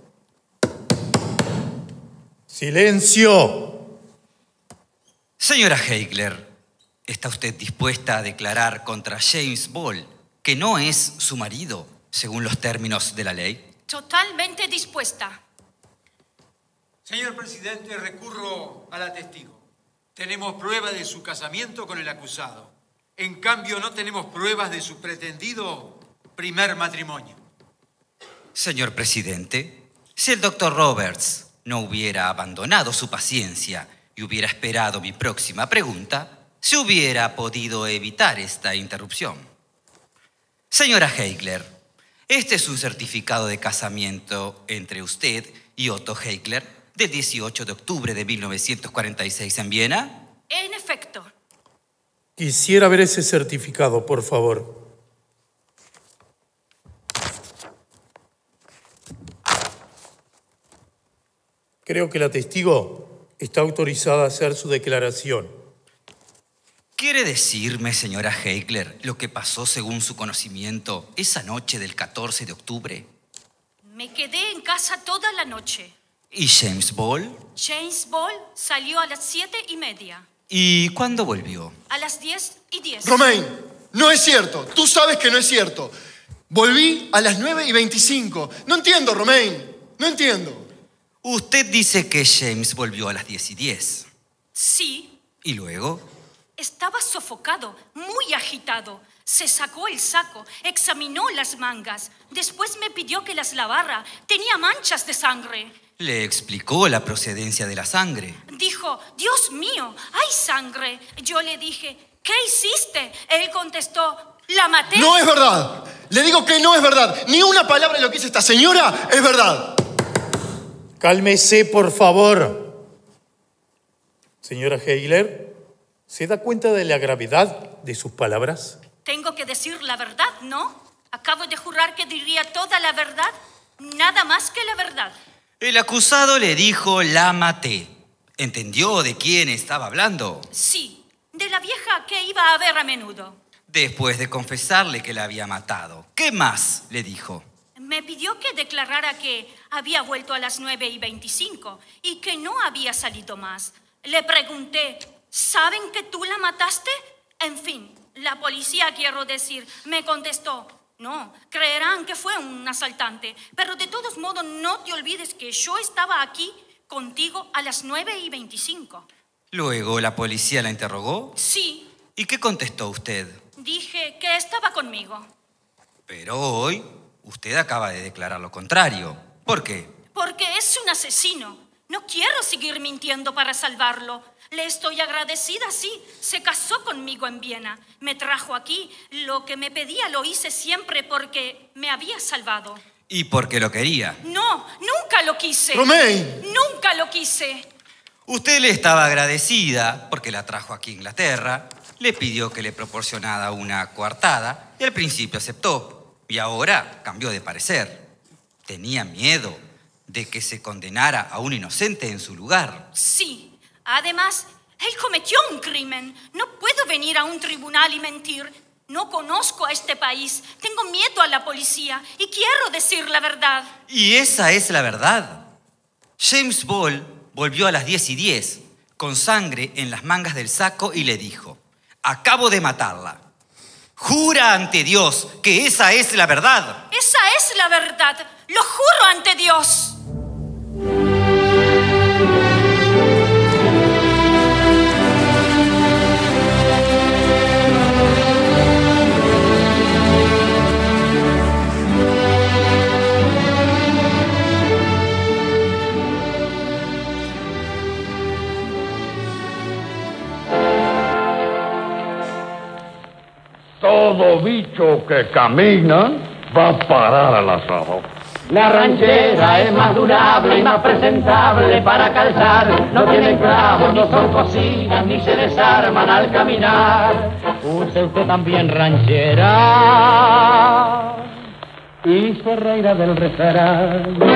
¡Silencio! Señora Heikler, ¿está usted dispuesta a declarar contra James Ball que no es su marido, según los términos de la ley? Totalmente dispuesta. Señor presidente, recurro a la testigo. Tenemos prueba de su casamiento con el acusado. En cambio, no tenemos pruebas de su pretendido primer matrimonio. Señor presidente, si el doctor Roberts no hubiera abandonado su paciencia y hubiera esperado mi próxima pregunta, se hubiera podido evitar esta interrupción. Señora Heigler, este es un certificado de casamiento entre usted y Otto Heigler del dieciocho de octubre de mil novecientos cuarenta y seis en Viena. En efecto. Quisiera ver ese certificado, por favor. Creo que la testigo está autorizada a hacer su declaración. ¿Quiere decirme, señora Heigler, lo que pasó según su conocimiento esa noche del catorce de octubre? Me quedé en casa toda la noche. ¿Y James Ball? James Ball salió a las siete y media. ¿Y cuándo volvió? A las diez y diez. Romain, no es cierto. Tú sabes que no es cierto. Volví a las nueve y veinticinco. No entiendo, Romain. No entiendo. Usted dice que James volvió a las diez y diez. Sí. ¿Y luego? Estaba sofocado, muy agitado. Se sacó el saco, examinó las mangas. Después me pidió que las lavara. Tenía manchas de sangre. ¿Le explicó la procedencia de la sangre? Dijo, Dios mío, hay sangre. Yo le dije, ¿qué hiciste? Él contestó, la maté. No es verdad. Le digo que no es verdad. Ni una palabra de lo que dice esta señora es verdad. Cálmese, por favor. Señora Heigler, ¿se da cuenta de la gravedad de sus palabras? Tengo que decir la verdad, ¿no? Acabo de jurar que diría toda la verdad, nada más que la verdad. El acusado le dijo, la maté. ¿Entendió de quién estaba hablando? Sí, de la vieja que iba a ver a menudo. Después de confesarle que la había matado, ¿qué más le dijo? Me pidió que declarara que había vuelto a las nueve y veinticinco y que no había salido más. Le pregunté, ¿saben que tú la mataste? En fin, la policía, quiero decir, me contestó, no, creerán que fue un asaltante, pero de todos modos no te olvides que yo estaba aquí contigo a las nueve y veinticinco. Luego, ¿la policía la interrogó? Sí. ¿Y qué contestó usted? Dije que estaba conmigo. Pero hoy, usted acaba de declarar lo contrario. ¿Por qué? Porque es un asesino. No quiero seguir mintiendo para salvarlo. Le estoy agradecida, sí. Se casó conmigo en Viena. Me trajo aquí. Lo que me pedía lo hice siempre porque me había salvado. ¿Y por qué lo quería? No, nunca lo quise. ¡Romain! Nunca lo quise. Usted le estaba agradecida porque la trajo aquí a Inglaterra, le pidió que le proporcionara una coartada y al principio aceptó. Y ahora cambió de parecer. Tenía miedo de que se condenara a un inocente en su lugar. Sí. Además, él cometió un crimen. No puedo venir a un tribunal y mentir. No conozco a este país. Tengo miedo a la policía y quiero decir la verdad. Y esa es la verdad. James Ball volvió a las diez y diez, con sangre en las mangas del saco y le dijo, acabo de matarla. Jura ante Dios que esa es la verdad. Esa es la verdad. Lo juro ante Dios. Todo bicho que camina va a parar al asado. La ranchera es más durable y más presentable para calzar. No tiene clavos, no son cocinas, ni se desarman al caminar. Use usted también ranchera y se reirá del refrán.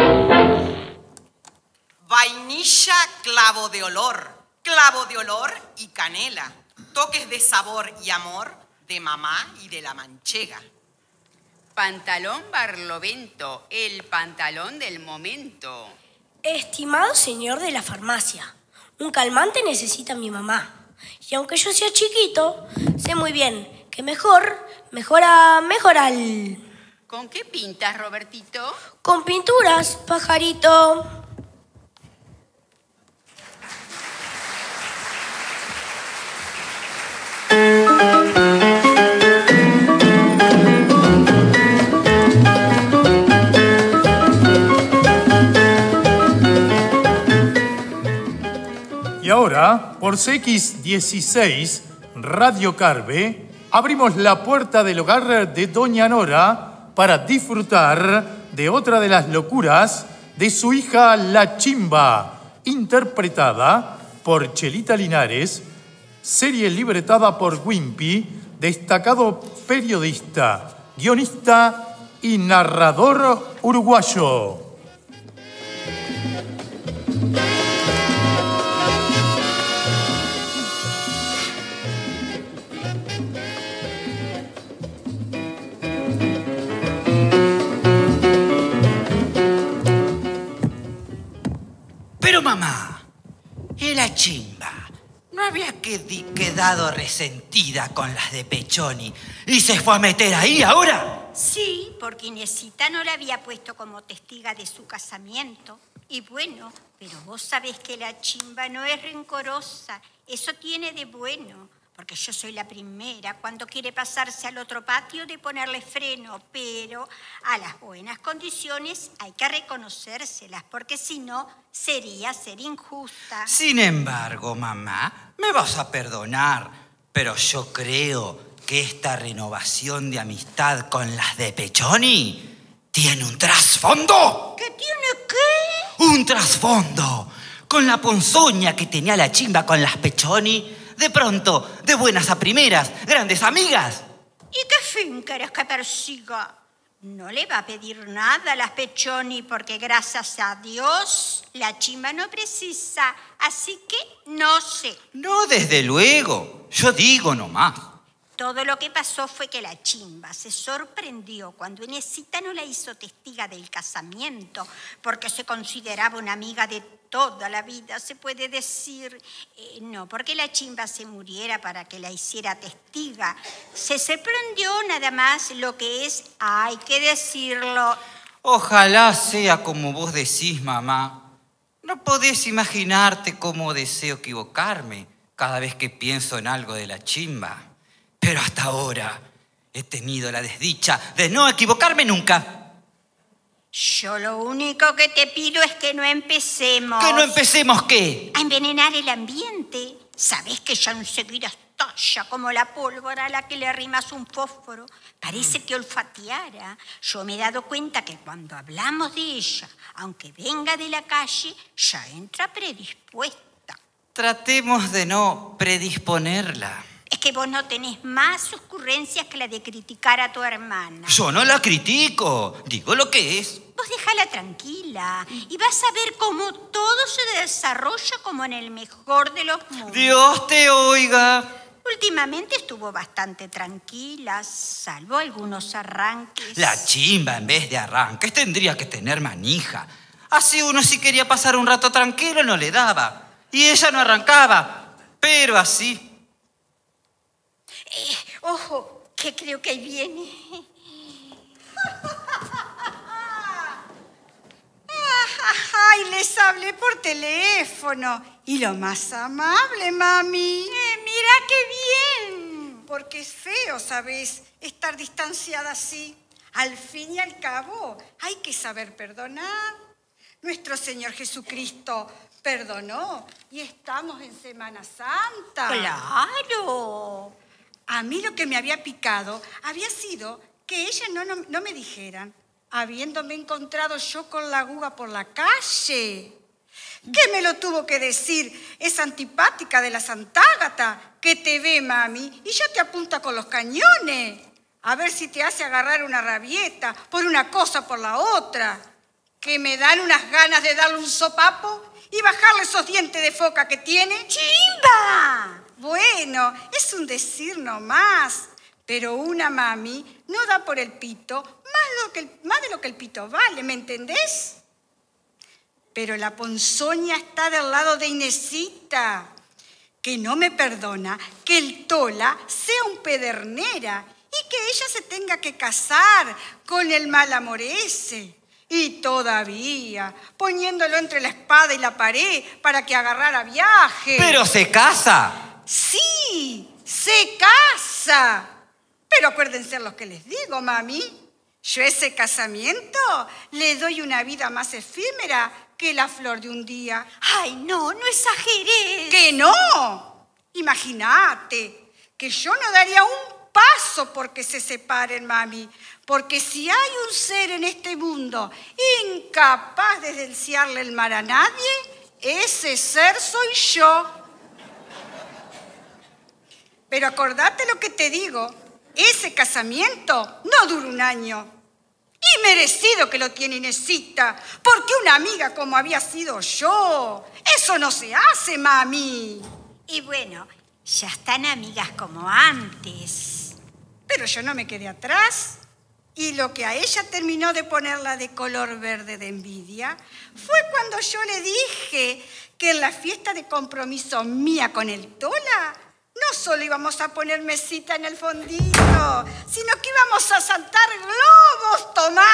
Vainilla, clavo de olor, clavo de olor y canela. Toques de sabor y amor de mamá y de la manchega. Pantalón Barlovento, el pantalón del momento. Estimado señor de la farmacia, un calmante necesita mi mamá. Y aunque yo sea chiquito, sé muy bien que mejor, mejora, mejoral. ¿Con qué pintas, Robertito? Con pinturas, pajarito. Y ahora, por C X dieciséis, Radio Carve, abrimos la puerta del hogar de Doña Nora para disfrutar de otra de las locuras de su hija La Chimba, interpretada por Chelita Linares, serie libretada por Wimpy, destacado periodista, guionista y narrador uruguayo. Pero mamá, ¿y la Chimba no había qued- quedado resentida con las de Pechoni y se fue a meter ahí ahora? Sí, porque Inesita no la había puesto como testiga de su casamiento. Y bueno, pero vos sabés que la Chimba no es rencorosa. Eso tiene de bueno. Porque yo soy la primera, cuando quiere pasarse al otro patio, de ponerle freno. Pero a las buenas condiciones hay que reconocérselas, porque si no, sería ser injusta. Sin embargo, mamá, me vas a perdonar, pero yo creo que esta renovación de amistad con las de Pechoni tiene un trasfondo. ¿Qué tiene qué? Un trasfondo. Con la ponzoña que tenía la Chimba con las Pechoni, de pronto, de buenas a primeras, grandes amigas. ¿Y qué fin querés que persiga? No le va a pedir nada a las Pechoni porque gracias a Dios la Chimba no precisa. Así que no sé. No, desde luego. Yo digo nomás. Todo lo que pasó fue que la Chimba se sorprendió cuando Inesita no la hizo testiga del casamiento, porque se consideraba una amiga de toda la vida, se puede decir. Eh, no porque la Chimba se muriera para que la hiciera testiga. Se sorprendió nada más, lo que es, hay que decirlo. Ojalá sea como vos decís, mamá. No podés imaginarte cómo deseo equivocarme cada vez que pienso en algo de la Chimba. Pero hasta ahora he tenido la desdicha de no equivocarme nunca. Yo lo único que te pido es que no empecemos. ¿Que no empecemos qué? A envenenar el ambiente. Sabés que ya enseguida estalla como la pólvora a la que le arrimas un fósforo. Parece que olfateara. Yo me he dado cuenta que cuando hablamos de ella, aunque venga de la calle, ya entra predispuesta. Tratemos de no predisponerla. Es que vos no tenés más ocurrencias que la de criticar a tu hermana. Yo no la critico, digo lo que es. Vos déjala tranquila y vas a ver cómo todo se desarrolla como en el mejor de los mundos. Dios te oiga. Últimamente estuvo bastante tranquila, salvo algunos arranques. La Chimba, en vez de arranques, tendría que tener manija. Así uno, si quería pasar un rato tranquilo, no le daba. Y ella no arrancaba, pero así... Eh, ojo, que creo que ahí viene. Ay, les hablé por teléfono. Y lo más amable, mami. Eh, mira qué bien. Porque es feo, ¿sabes? Estar distanciada así. Al fin y al cabo, hay que saber perdonar. Nuestro Señor Jesucristo perdonó y estamos en Semana Santa. ¡Claro! A mí lo que me había picado había sido que ellas no, no, no me dijeran, habiéndome encontrado yo con la Guga por la calle. ¿Qué me lo tuvo que decir esa antipática de la Santa Ágata que te ve, mami, y ya te apunta con los cañones? A ver si te hace agarrar una rabieta por una cosa por la otra. Que me dan unas ganas de darle un sopapo y bajarle esos dientes de foca que tiene. ¡Chimba! Bueno, es un decir nomás, pero una mami no da por el pito más, lo que el, más de lo que el pito vale, ¿me entendés? Pero la ponzoña está del lado de Inesita, que no me perdona que el Tola sea un pedernera y y que ella se tenga que casar con el mal amor ese. Y todavía poniéndolo entre la espada y la pared para que agarrara viaje. ¡Pero se casa! Sí, se casa. Pero acuérdense lo que les digo, mami. Yo a ese casamiento le doy una vida más efímera que la flor de un día. Ay, no, no exageres. ¡Que no! Imagínate que yo no daría un paso porque se separen, mami. Porque si hay un ser en este mundo incapaz de desearle el mal a nadie, ese ser soy yo. Pero acordate lo que te digo, ese casamiento no dura un año. Y merecido que lo tiene Inesita, porque una amiga como había sido yo, eso no se hace, mami. Y bueno, ya están amigas como antes. Pero yo no me quedé atrás. Y lo que a ella terminó de ponerla de color verde de envidia fue cuando yo le dije que en la fiesta de compromiso mía con el Tola no solo íbamos a poner mesita en el fondito, sino que íbamos a saltar globos,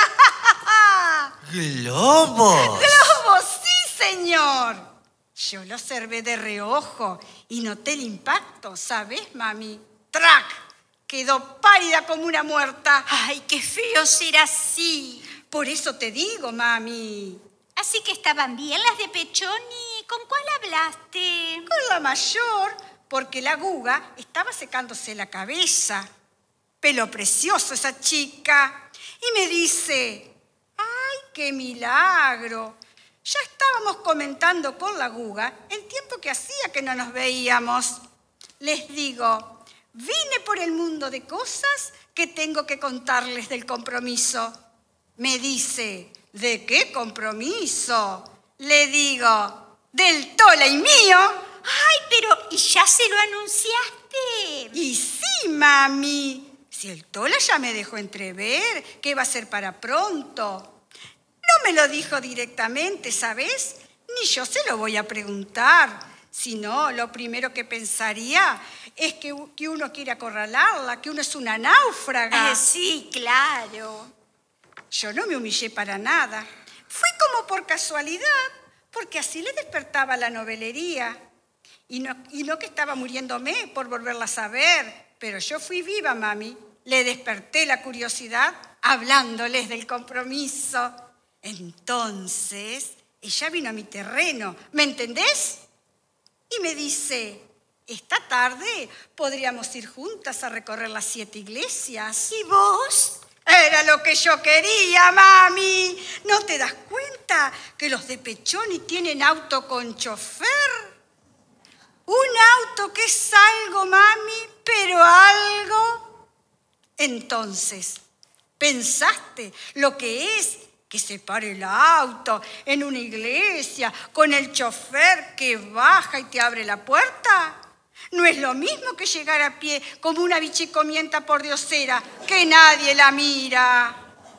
Tomás. ¿Globos? ¡Globos, sí, señor! Yo lo observé de reojo y noté el impacto, ¿sabes, mami? ¡Trac! Quedó pálida como una muerta. ¡Ay, qué feo ser así! Por eso te digo, mami. Así que estaban bien las de Pechoni. ¿Con cuál hablaste? Con la mayor, porque la Guga estaba secándose la cabeza. Pelo precioso esa chica. Y me dice, ¡ay, qué milagro! Ya estábamos comentando con la Guga el tiempo que hacía que no nos veíamos. Les digo, vine por el mundo de cosas que tengo que contarles del compromiso. Me dice, ¿de qué compromiso? Le digo, del Tola y mío. Ay, pero ¿y ya se lo anunciaste? Y sí, mami. Si el Tola ya me dejó entrever que iba a ser para pronto. No me lo dijo directamente, ¿sabes? Ni yo se lo voy a preguntar. Si no, lo primero que pensaría es que, que uno quiere acorralarla, que uno es una náufraga. Eh, sí, claro. Yo no me humillé para nada. Fui como por casualidad, porque así le despertaba la novelería. Y no, y no que estaba muriéndome por volverla a saber, pero yo fui viva, mami. Le desperté la curiosidad hablándoles del compromiso. Entonces, ella vino a mi terreno, ¿me entendés? Y me dice, esta tarde podríamos ir juntas a recorrer las siete iglesias. ¿Y vos? Era lo que yo quería, mami. ¿No te das cuenta que los de Pechoni tienen auto con chofer? Un auto que es algo, mami, pero algo. Entonces, ¿pensaste lo que es que se pare el auto en una iglesia con el chofer que baja y te abre la puerta? No es lo mismo que llegar a pie como una bichicomienta por diosera que nadie la mira.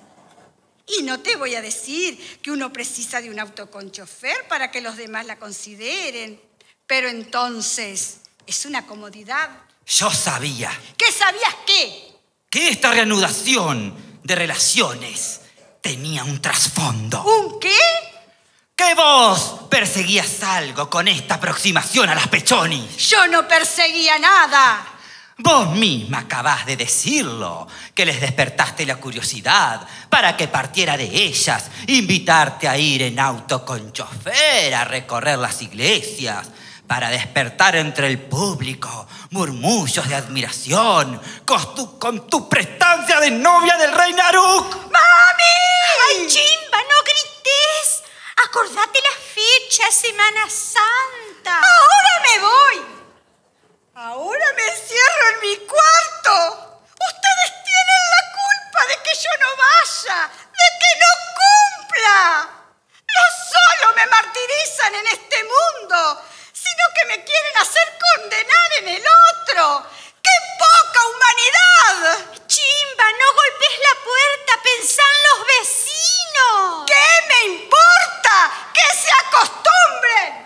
Y no te voy a decir que uno precisa de un auto con chofer para que los demás la consideren. Pero entonces, es una comodidad. Yo sabía. ¿Qué sabías qué? Que esta reanudación de relaciones tenía un trasfondo. ¿Un qué? Que vos perseguías algo con esta aproximación a las Pechoni. Yo no perseguía nada. Vos misma acabás de decirlo, que les despertaste la curiosidad para que partiera de ellas, invitarte a ir en auto con chofer, a recorrer las iglesias, para despertar entre el público murmullos de admiración con tu, con tu prestancia de novia del rey Naruk. ¡Mami! ¡Ay, Chimba, no grites! Acordate la fecha, Semana Santa. ¡Ahora me voy! ¡Ahora me encierro en mi cuarto! ¡Ustedes tienen la culpa de que yo no vaya! ¡De que no cumpla! No solo me martirizan en este mundo, sino que me quieren hacer condenar en el otro. ¡Qué poca humanidad! Chimba, no golpes la puerta, pensá en los vecinos. ¿Qué me importa? ¡Que se acostumbren!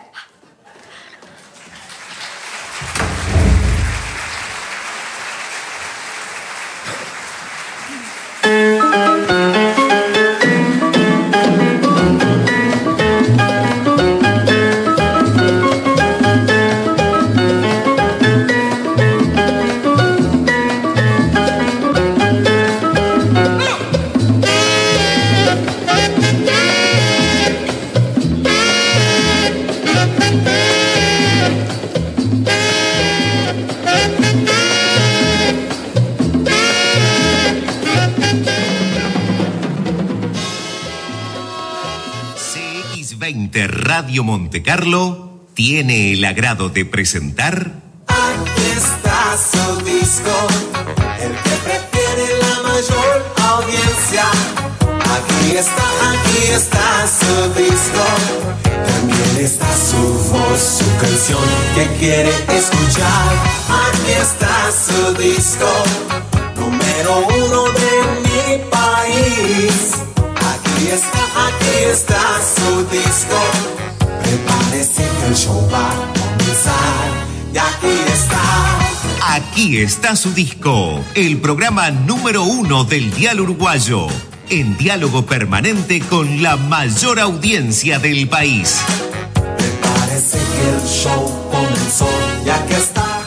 veinte Radio Monte Carlo tiene el agrado de presentar... Aquí está su disco, el que prefiere la mayor audiencia. Aquí está, aquí está su disco. También está su voz, su canción que quiere escuchar. Aquí está su disco, número uno de mi país. Aquí está, aquí está su disco. Prepárese que el show va a comenzar. Y aquí está. Aquí está su disco, el programa número uno del dial uruguayo, en diálogo permanente con la mayor audiencia del país. Prepárese que el show comenzó. Y aquí está.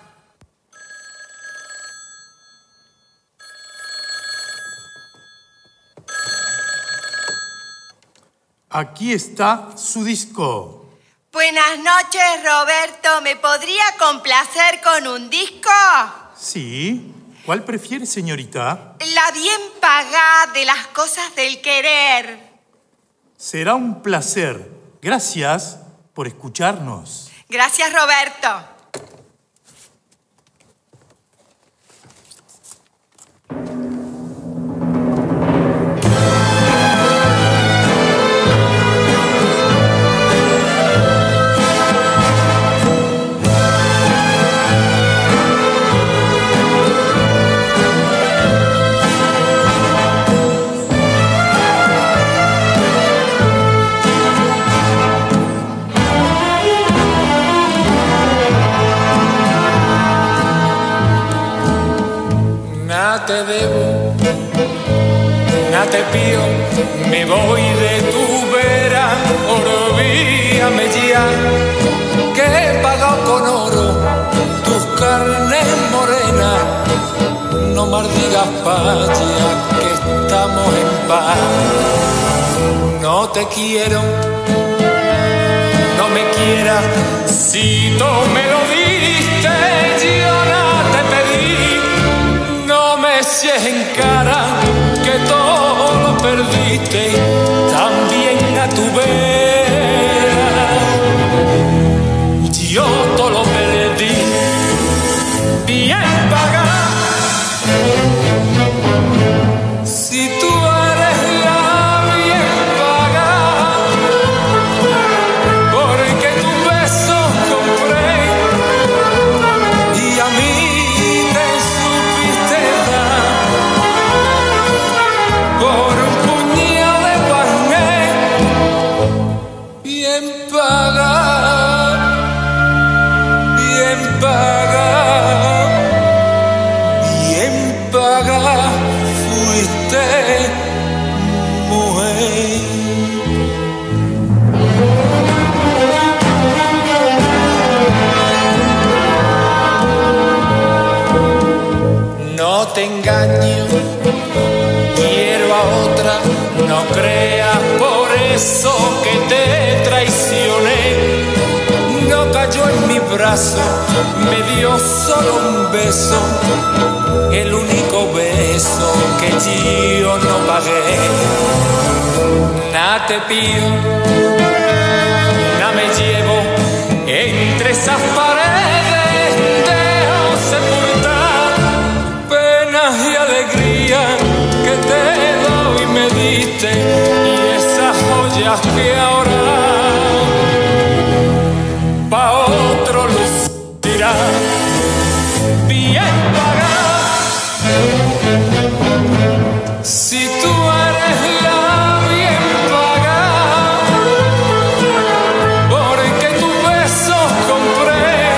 Aquí está su disco. Buenas noches, Roberto. ¿Me podría complacer con un disco? Sí. ¿Cuál prefiere, señorita? La bien pagada de las cosas del querer. Será un placer. Gracias por escucharnos. Gracias, Roberto. Te debo, nada te pido, me voy de tu vera, olvídame ya, que he pagado con oro tus carnes morenas, no maldigas paya, que estamos en paz, no te quiero, no me quieras, si tú me lo diste, yo no te pedí. No me eches en cara que todo lo perdiste, también a tu vera. Yo todo lo perdí, bien pagado. Si tú eres la bien pagada, porque tus besos compré y a mí por un puñado de guarné, bien pagado, bien pagado, bien pagado fuiste, mujer. No te engaño, quiero a otra, no creas por eso que te traicioné. No cayó en mi brazo, me dio solo un beso, el único beso que yo no pagué. Nada te pido, nada me llevo entre esas paredes, dejo sepultar penas y alegría que te doy y me diste, y esas joyas que ahora pa' otro lucirá, bien pagada. Si tú eres la bien pagada, porque tus besos compré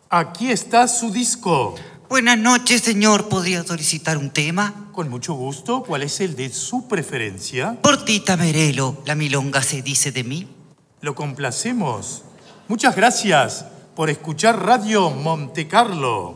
Aquí está su disco. Buenas noches, señor. ¿Podría solicitar un tema? Con mucho gusto. ¿Cuál es el de su preferencia? Por Tita Merelo, la milonga se dice de mí. Lo complacemos. Muchas gracias por escuchar Radio Monte Carlo.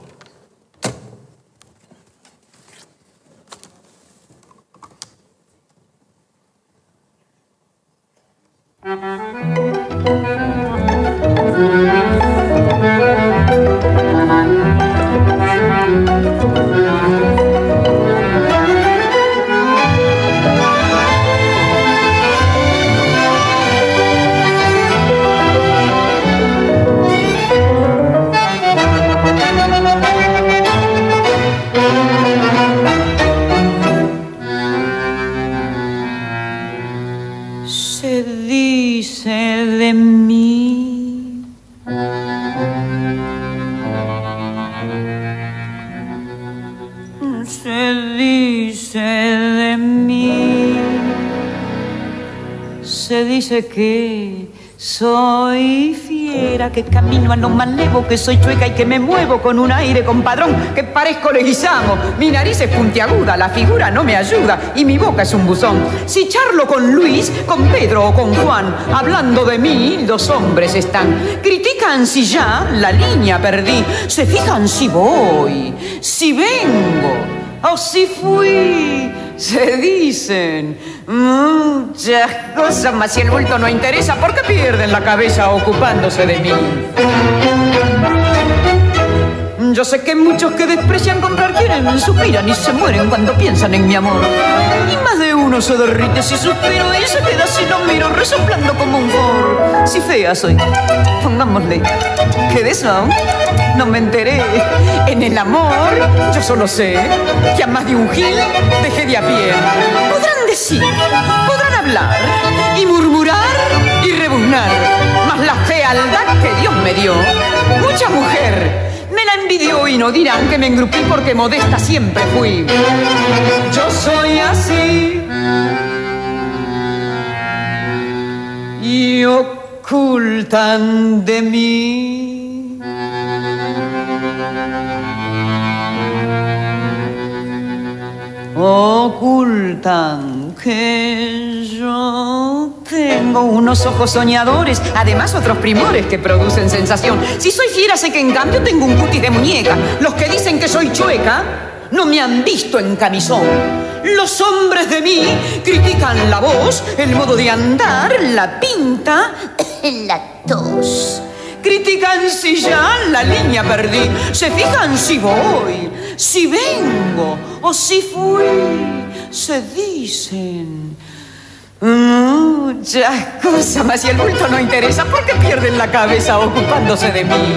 Dice que soy fiera, que camino a lo malevo, que soy chueca y que me muevo con un aire compadrón, que parezco Leguizamo. Mi nariz es puntiaguda, la figura no me ayuda y mi boca es un buzón. Si charlo con Luis, con Pedro o con Juan, hablando de mí, los hombres están. Critican si ya la línea perdí, se fijan si voy, si vengo o si fui. Se dicen muchas cosas, mas si el bulto no interesa, ¿por qué pierden la cabeza ocupándose de mí? Yo sé que muchos que desprecian comprar quieren, suspiran y se mueren cuando piensan en mi amor. Y más de uno se derrite si suspiro y se queda si lo miro, resoplando como un forro. Si fea soy, pongámosle, que de eso aún no me enteré. En el amor yo solo sé que a más de un gil dejé de a pie. Podrán decir, podrán hablar y murmurar y rebuznar, mas la fealdad que Dios me dio, mucha mujer me la envidió y no dirán que me engrupí porque modesta siempre fui. Yo soy así y ocultan de mí ocultan que yo tengo unos ojos soñadores, además otros primores que producen sensación. Si soy fiera sé que en cambio tengo un cutis de muñeca. Los que dicen que soy chueca no me han visto en camisón. Los hombres de mí critican la voz, el modo de andar, la pinta, la tos. Critican si ya la línea perdí, se fijan si voy, si vengo o si fui. Se dicen muchas cosas, mas si el bulto no interesa, ¿por qué pierden la cabeza ocupándose de mí?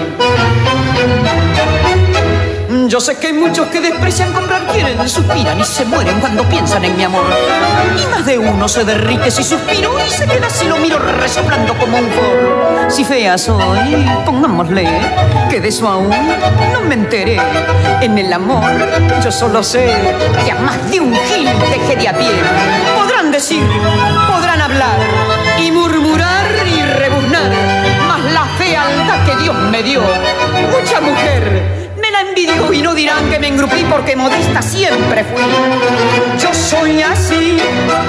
Yo sé que hay muchos que desprecian comprar, quieren, suspiran y se mueren cuando piensan en mi amor. Y más de uno se derrite si suspiro y se queda si lo miro resoplando como un forro. Si fea soy, pongámosle, que de eso aún no me enteré. En el amor yo solo sé que a más de un gil dejé de a pie. Podrán decir, podrán hablar y murmurar y rebuznar, mas la fealdad que Dios me dio, mucha mujer me la envidio y no dirán que me engrupí porque modesta siempre fui. Yo soy así.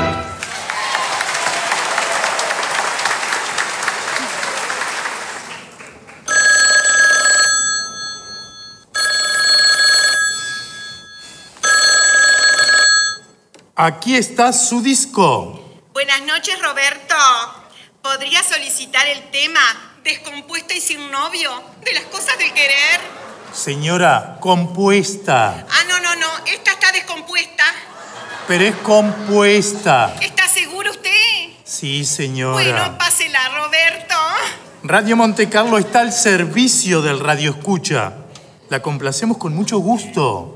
Aquí está su disco. Buenas noches, Roberto. ¿Podría solicitar el tema Descompuesta y sin novio de las cosas del querer? Señora, compuesta. Ah, no, no, no. Esta está descompuesta. Pero es compuesta. ¿Está seguro usted? Sí, señora. Bueno, pásela, Roberto. Radio Monte Carlo está al servicio del Radio Escucha. La complacemos con mucho gusto.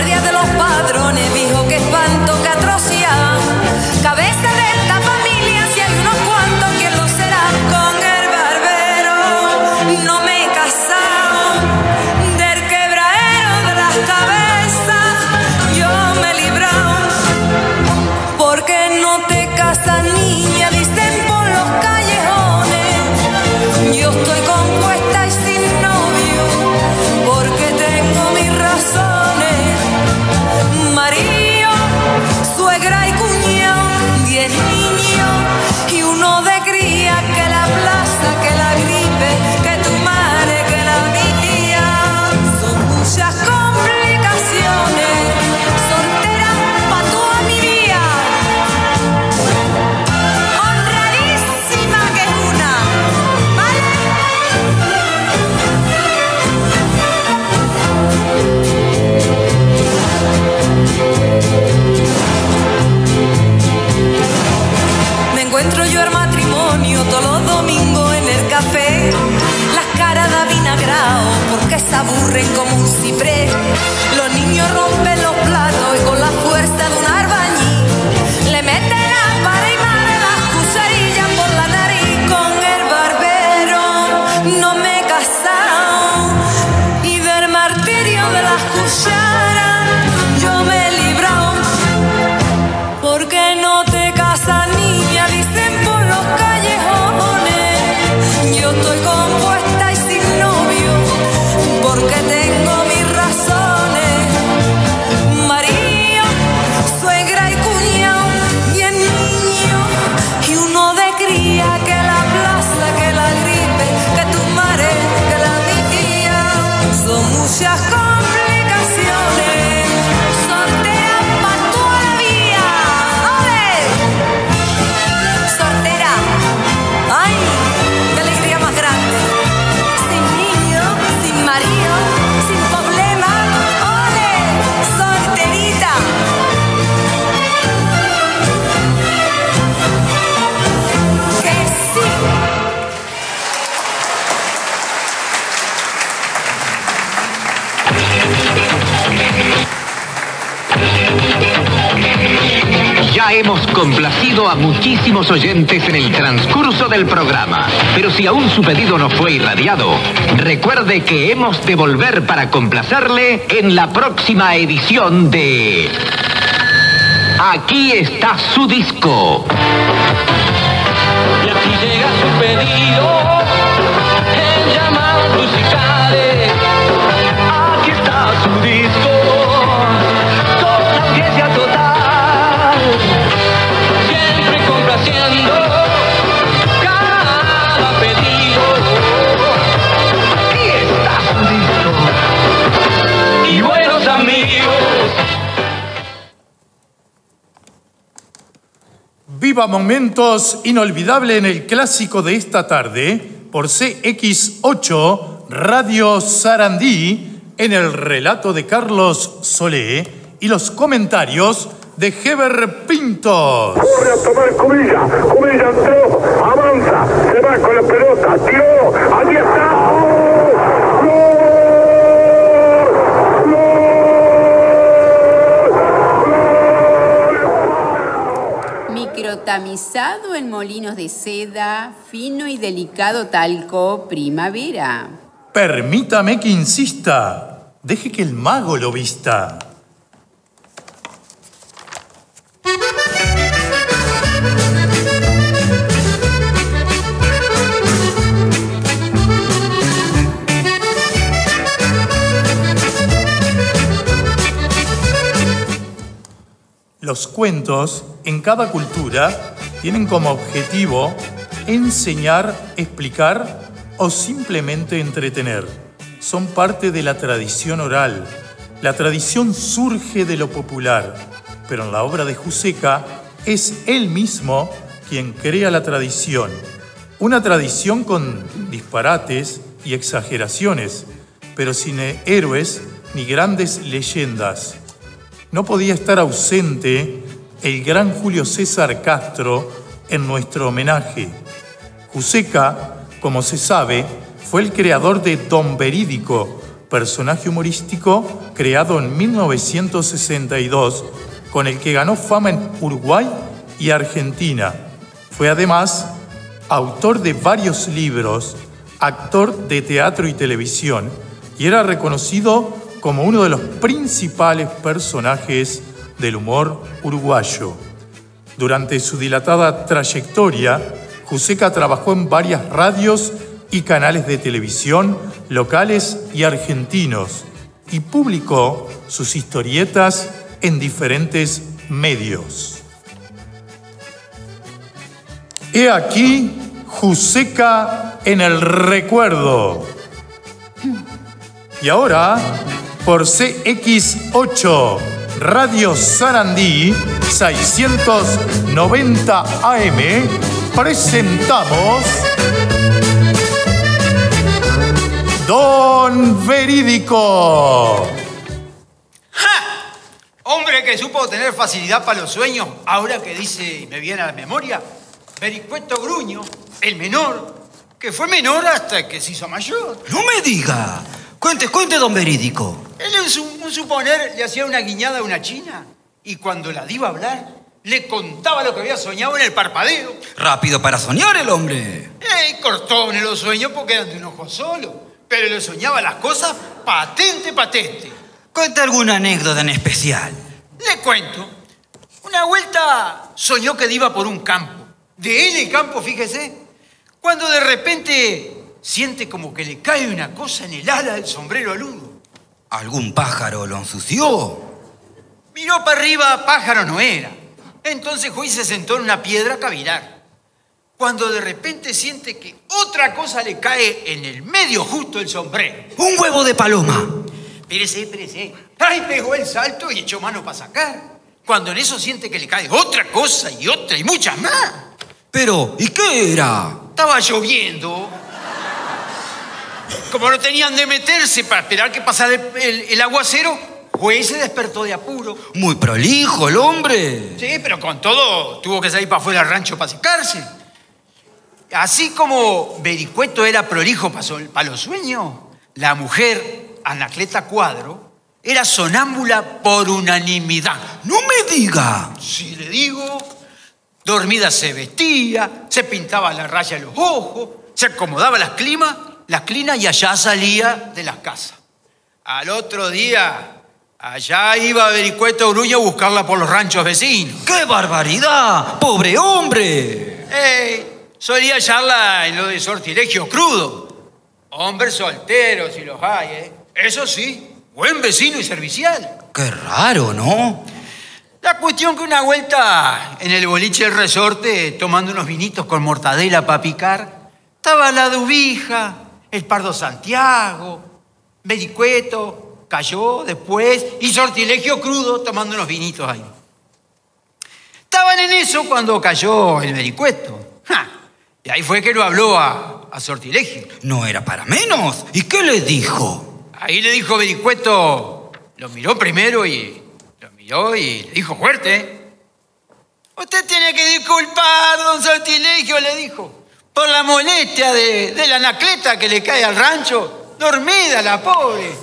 guardia de los padrones dijo que espanto, que atrocidad. Cabeza de esta familia, si hay unos cuantos, ¿quién lo será? Con el barbero no me he casado, del quebradero de las cabezas yo me he librado. Porque no te casas, niña, dicen por los callejones. Yo estoy compuesta y sin novio, porque tengo mis razones. Marido, suegra y cuñado, diez niños y uno de cría, que la plaza, que la gripe, que tu madre, que la mía. Son muchas complicaciones, soltera pa' toda mi vida. Honradísima que es una, ¿vale? Me encuentro yo al matrimonio todos los domingos en el café, las caras de avinagrao porque se aburren como un ciprés. Los niños rompen los platos y con la fuerza de un albañil le meten la para y madre las cucharillas por la nariz. Con el barbero no me he casado y del martirio de las cucharas yo me he librado. Porque no te casas, niña, dicen por los callejones. Yo estoy compuesta y sin novio, porque tengo mis razones. Marido, suegra y cuñado, diez niños y uno de cría, que la plaza, que la gripe, que tu madre, que la mía. Son muchas complicaciones, soltera pa' toda la vida. ¡Ole! Soltera, ay, qué alegría más grande. Sin niño, sin marido, sin problema. ¡Ole! Solterita. Que sí. Ya hemos complacido a muchísimos oyentes en el transcurso del programa, pero si aún su pedido no fue irradiado, recuerde que hemos de volver para complacerle en la próxima edición de Aquí está su disco. Y aquí llega su pedido, el llamado musicales. Aquí está su disco, con audiencia total, siempre complaciendo cada pedido. Aquí está su disco y buenos amigos. Viva momentos inolvidables en el clásico de esta tarde por C X ocho Radio Sarandí, en el relato de Carlos Solé y los comentarios de Heber Pintos. Corre a tomar Cubilla, Cubilla entró, avanza, se va con la pelota, tiró, allí está. Microtamizado en molinos de seda, fino y delicado talco primavera. Permítame que insista, deje que el mago lo vista. Los cuentos en cada cultura tienen como objetivo enseñar, explicar o simplemente entretener. Son parte de la tradición oral. La tradición surge de lo popular, pero en la obra de Juseca es él mismo quien crea la tradición. Una tradición con disparates y exageraciones, pero sin héroes ni grandes leyendas. No podía estar ausente el gran Julio César Castro en nuestro homenaje. Juseca, como se sabe, fue el creador de Don Verídico, personaje humorístico creado en mil novecientos sesenta y dos, con el que ganó fama en Uruguay y Argentina. Fue además autor de varios libros, actor de teatro y televisión, y era reconocido como uno de los principales personajes del humor uruguayo. Durante su dilatada trayectoria, Juseca trabajó en varias radios y canales de televisión locales y argentinos y publicó sus historietas en diferentes medios. He aquí Juseca en el recuerdo. Y ahora, por C X ocho, Radio Sarandí, seiscientos noventa A M, presentamos Don Verídico. ¡Ja! Hombre que supo tener facilidad para los sueños, ahora que dice y me viene a la memoria, Vericueto Gruño, el menor, que fue menor hasta que se hizo mayor. ¡No me diga! Cuente, cuente, don Verídico. Él en su, un suponer le hacía una guiñada a una china y cuando la diva a hablar, le contaba lo que había soñado en el parpadeo. Rápido para soñar el hombre. Eh, cortones los sueños porque eran de un ojo solo, pero le soñaba las cosas patente, patente. Cuente alguna anécdota en especial. Le cuento. Una vuelta soñó que iba por un campo. De él el campo, fíjese, cuando de repente siente como que le cae una cosa en el ala del sombrero aludo. ¿Algún pájaro lo ensució? Miró para arriba, pájaro no era. Entonces Juan se sentó en una piedra a cavilar. Cuando de repente siente que otra cosa le cae en el medio justo del sombrero. ¡Un huevo de paloma! Espérese, espérese. ¡Ay! Pegó el salto y echó mano para sacar. Cuando en eso siente que le cae otra cosa y otra y muchas más. Pero, ¿y qué era? Estaba lloviendo. Como no tenían de meterse para esperar que pasara el, el, el aguacero, Juez se despertó de apuro. Muy prolijo el hombre. Sí, pero con todo tuvo que salir para afuera del rancho para secarse. Así como Vericueto era prolijo para los sueños, la mujer, Anacleta Cuadro, era sonámbula por unanimidad. ¡No me diga! Sí, le digo. Dormida se vestía, se pintaba la raya en los ojos, se acomodaba las climas, las clinas y allá salía de las casas. Al otro día, allá iba Vericueto Gruño a buscarla por los ranchos vecinos. ¡Qué barbaridad! ¡Pobre hombre! Eh, solía hallarla en lo de sortilegio crudo. Hombres solteros, si los hay, ¿eh? Eso sí, buen vecino y servicial. ¡Qué raro!, ¿no? La cuestión que una vuelta en el boliche del resorte, tomando unos vinitos con mortadela para picar, estaba la Dubija, el Pardo Santiago, Vericueto, cayó después, y sortilegio crudo, tomando unos vinitos ahí. Estaban en eso cuando cayó el Vericueto. ¡Ja! Y ahí fue que lo habló a, a sortilegio. No era para menos. ¿Y qué le dijo? Ahí le dijo Vericueto, lo miró primero y... miró y le dijo fuerte. Usted tiene que disculpar, don Sortilegio, le dijo, por la molestia de, de la Anacleta que le cae al rancho. Dormida la pobre.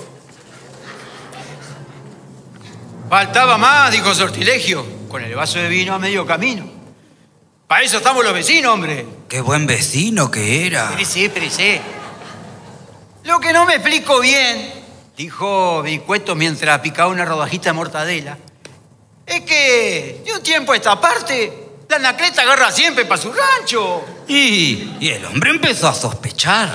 Faltaba más, dijo Sortilegio, con el vaso de vino a medio camino. Para eso estamos los vecinos, hombre. Qué buen vecino que era. Espérese, espérese. Lo que no me explico bien, dijo Vericueto mientras picaba una rodajita de mortadela, es que de un tiempo a esta parte, la Anacleta agarra siempre para su rancho. Y, y el hombre empezó a sospechar.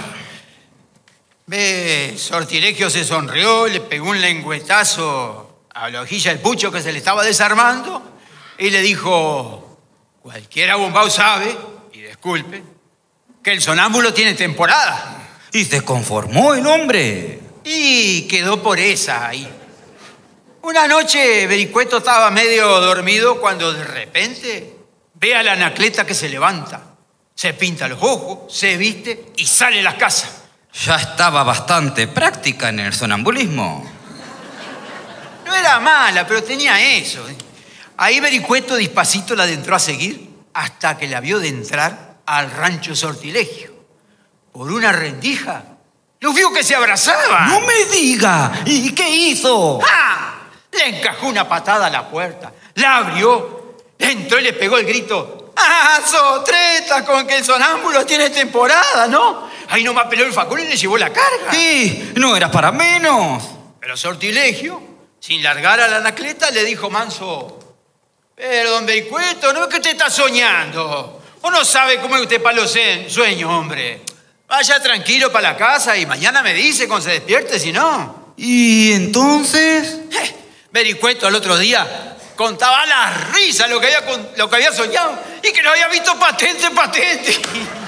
Ve, Sortilegio se sonrió, le pegó un lengüetazo a la hojilla del pucho que se le estaba desarmando y le dijo, cualquiera bombao sabe, y disculpe, que el sonámbulo tiene temporada. Y se conformó el hombre. Y quedó por esa ahí. Una noche Vericueto estaba medio dormido cuando de repente ve a la Anacleta que se levanta, se pinta los ojos, se viste y sale a la casa. Ya estaba bastante práctica en el sonambulismo. No era mala, pero tenía eso. Ahí Vericueto despacito la adentró a seguir hasta que la vio de entrar al rancho Sortilegio. Por una rendija Lo vio que se abrazaba. ¡No me diga! ¿Y qué hizo? ¡Ah! Le encajó una patada a la puerta, la abrió, entró y le pegó el grito. ¡Ah, sotreta, con que el sonámbulo tiene temporada, ¿no? Ahí nomás peló el facón y le llevó la carga. Sí, no era para menos. Pero sortilegio, sin largar a la anacleta, le dijo manso: pero, don Vericueto, ¿no es que usted está soñando? ¿O no sabe cómo es usted para los sueños, hombre? Vaya tranquilo para la casa y mañana me dice cuando se despierte, si no. ¿Y entonces? Eh, Vericueto al otro día contaba a la risa lo que había, lo que había soñado y que lo había visto patente, patente.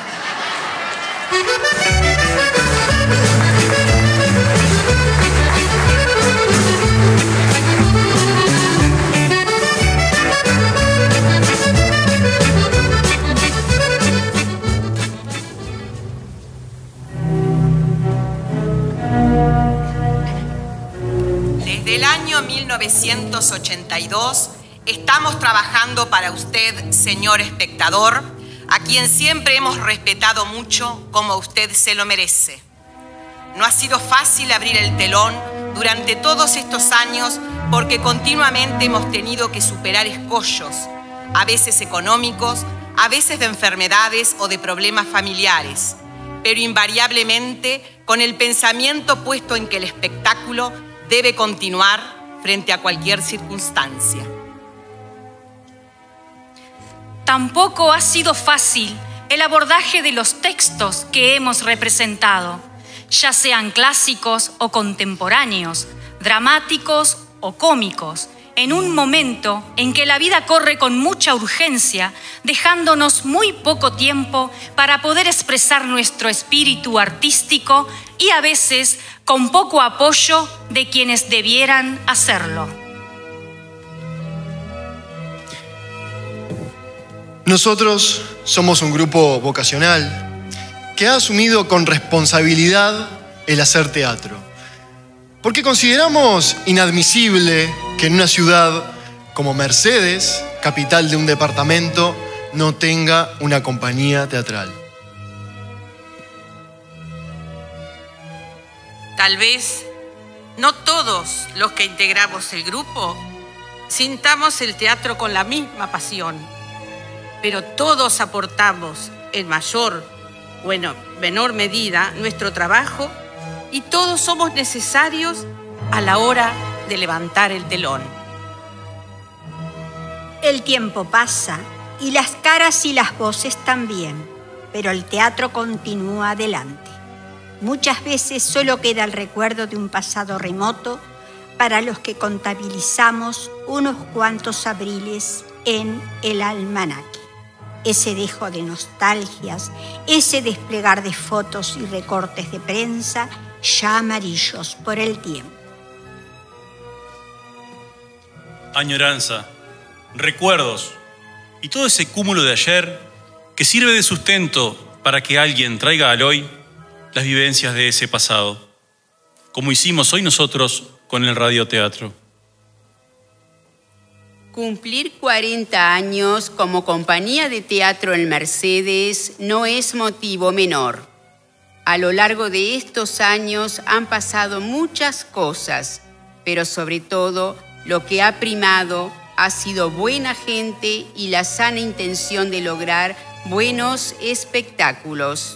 Desde el año mil novecientos ochenta y dos estamos trabajando para usted, señor espectador, a quien siempre hemos respetado mucho como usted se lo merece. No ha sido fácil abrir el telón durante todos estos años porque continuamente hemos tenido que superar escollos, a veces económicos, a veces de enfermedades o de problemas familiares, pero invariablemente con el pensamiento puesto en que el espectáculo debe continuar frente a cualquier circunstancia. Tampoco ha sido fácil el abordaje de los textos que hemos representado, ya sean clásicos o contemporáneos, dramáticos o cómicos, en un momento en que la vida corre con mucha urgencia, dejándonos muy poco tiempo para poder expresar nuestro espíritu artístico y a veces con poco apoyo de quienes debieran hacerlo. Nosotros somos un grupo vocacional que ha asumido con responsabilidad el hacer teatro, porque consideramos inadmisible que en una ciudad como Mercedes, capital de un departamento, no tenga una compañía teatral. Tal vez no todos los que integramos el grupo sintamos el teatro con la misma pasión, pero todos aportamos en mayor o en menor medida nuestro trabajo y todos somos necesarios a la hora de levantar el telón. El tiempo pasa y las caras y las voces también, pero el teatro continúa adelante. Muchas veces solo queda el recuerdo de un pasado remoto para los que contabilizamos unos cuantos abriles en el almanaque. Ese dejo de nostalgias, ese desplegar de fotos y recortes de prensa ya amarillos por el tiempo. Añoranza, recuerdos y todo ese cúmulo de ayer que sirve de sustento para que alguien traiga al hoy las vivencias de ese pasado, como hicimos hoy nosotros con el radioteatro. Cumplir cuarenta años como compañía de teatro en Mercedes no es motivo menor. A lo largo de estos años han pasado muchas cosas, pero sobre todo lo que ha primado ha sido buena gente y la sana intención de lograr buenos espectáculos.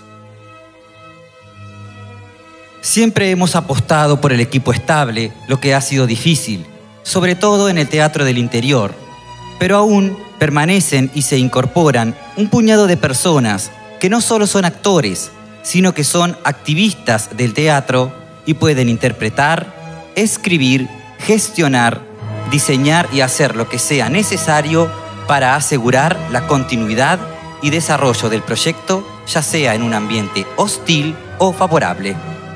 Siempre hemos apostado por el equipo estable, lo que ha sido difícil, sobre todo en el teatro del interior. Pero aún permanecen y se incorporan un puñado de personas que no solo son actores, sino que son activistas del teatro y pueden interpretar, escribir, gestionar, diseñar y hacer lo que sea necesario para asegurar la continuidad y desarrollo del proyecto, ya sea en un ambiente hostil o favorable.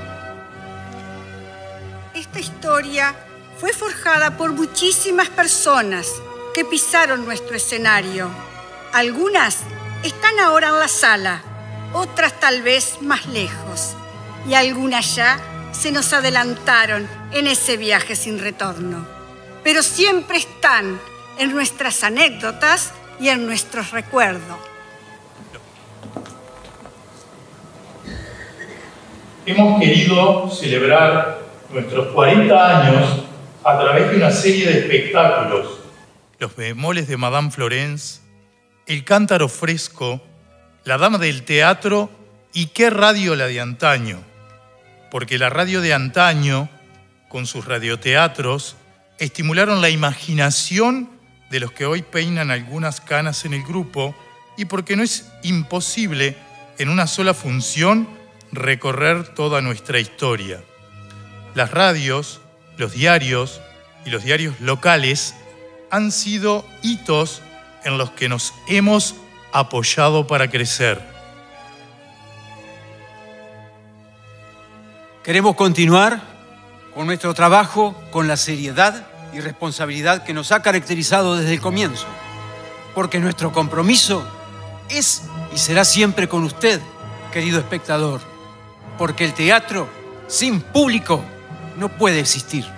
Esta historia fue forjada por muchísimas personas que pisaron nuestro escenario. Algunas están ahora en la sala, otras tal vez más lejos, y algunas ya se nos adelantaron en ese viaje sin retorno. Pero siempre están en nuestras anécdotas y en nuestros recuerdos. hemos querido celebrar nuestros cuarenta años a través de una serie de espectáculos. Los bemoles de Madame Florence, El cántaro fresco, La dama del teatro y ¿Qué radio la de antaño? Porque la radio de antaño, con sus radioteatros, estimularon la imaginación de los que hoy peinan algunas canas en el grupo y porque no es imposible en una sola función recorrer toda nuestra historia. Las radios, los diarios y los diarios locales han sido hitos en los que nos hemos apoyado para crecer. Queremos continuar con nuestro trabajo con la seriedad y responsabilidad que nos ha caracterizado desde el comienzo, porque nuestro compromiso es y será siempre con usted, querido espectador, porque el teatro sin público no puede existir.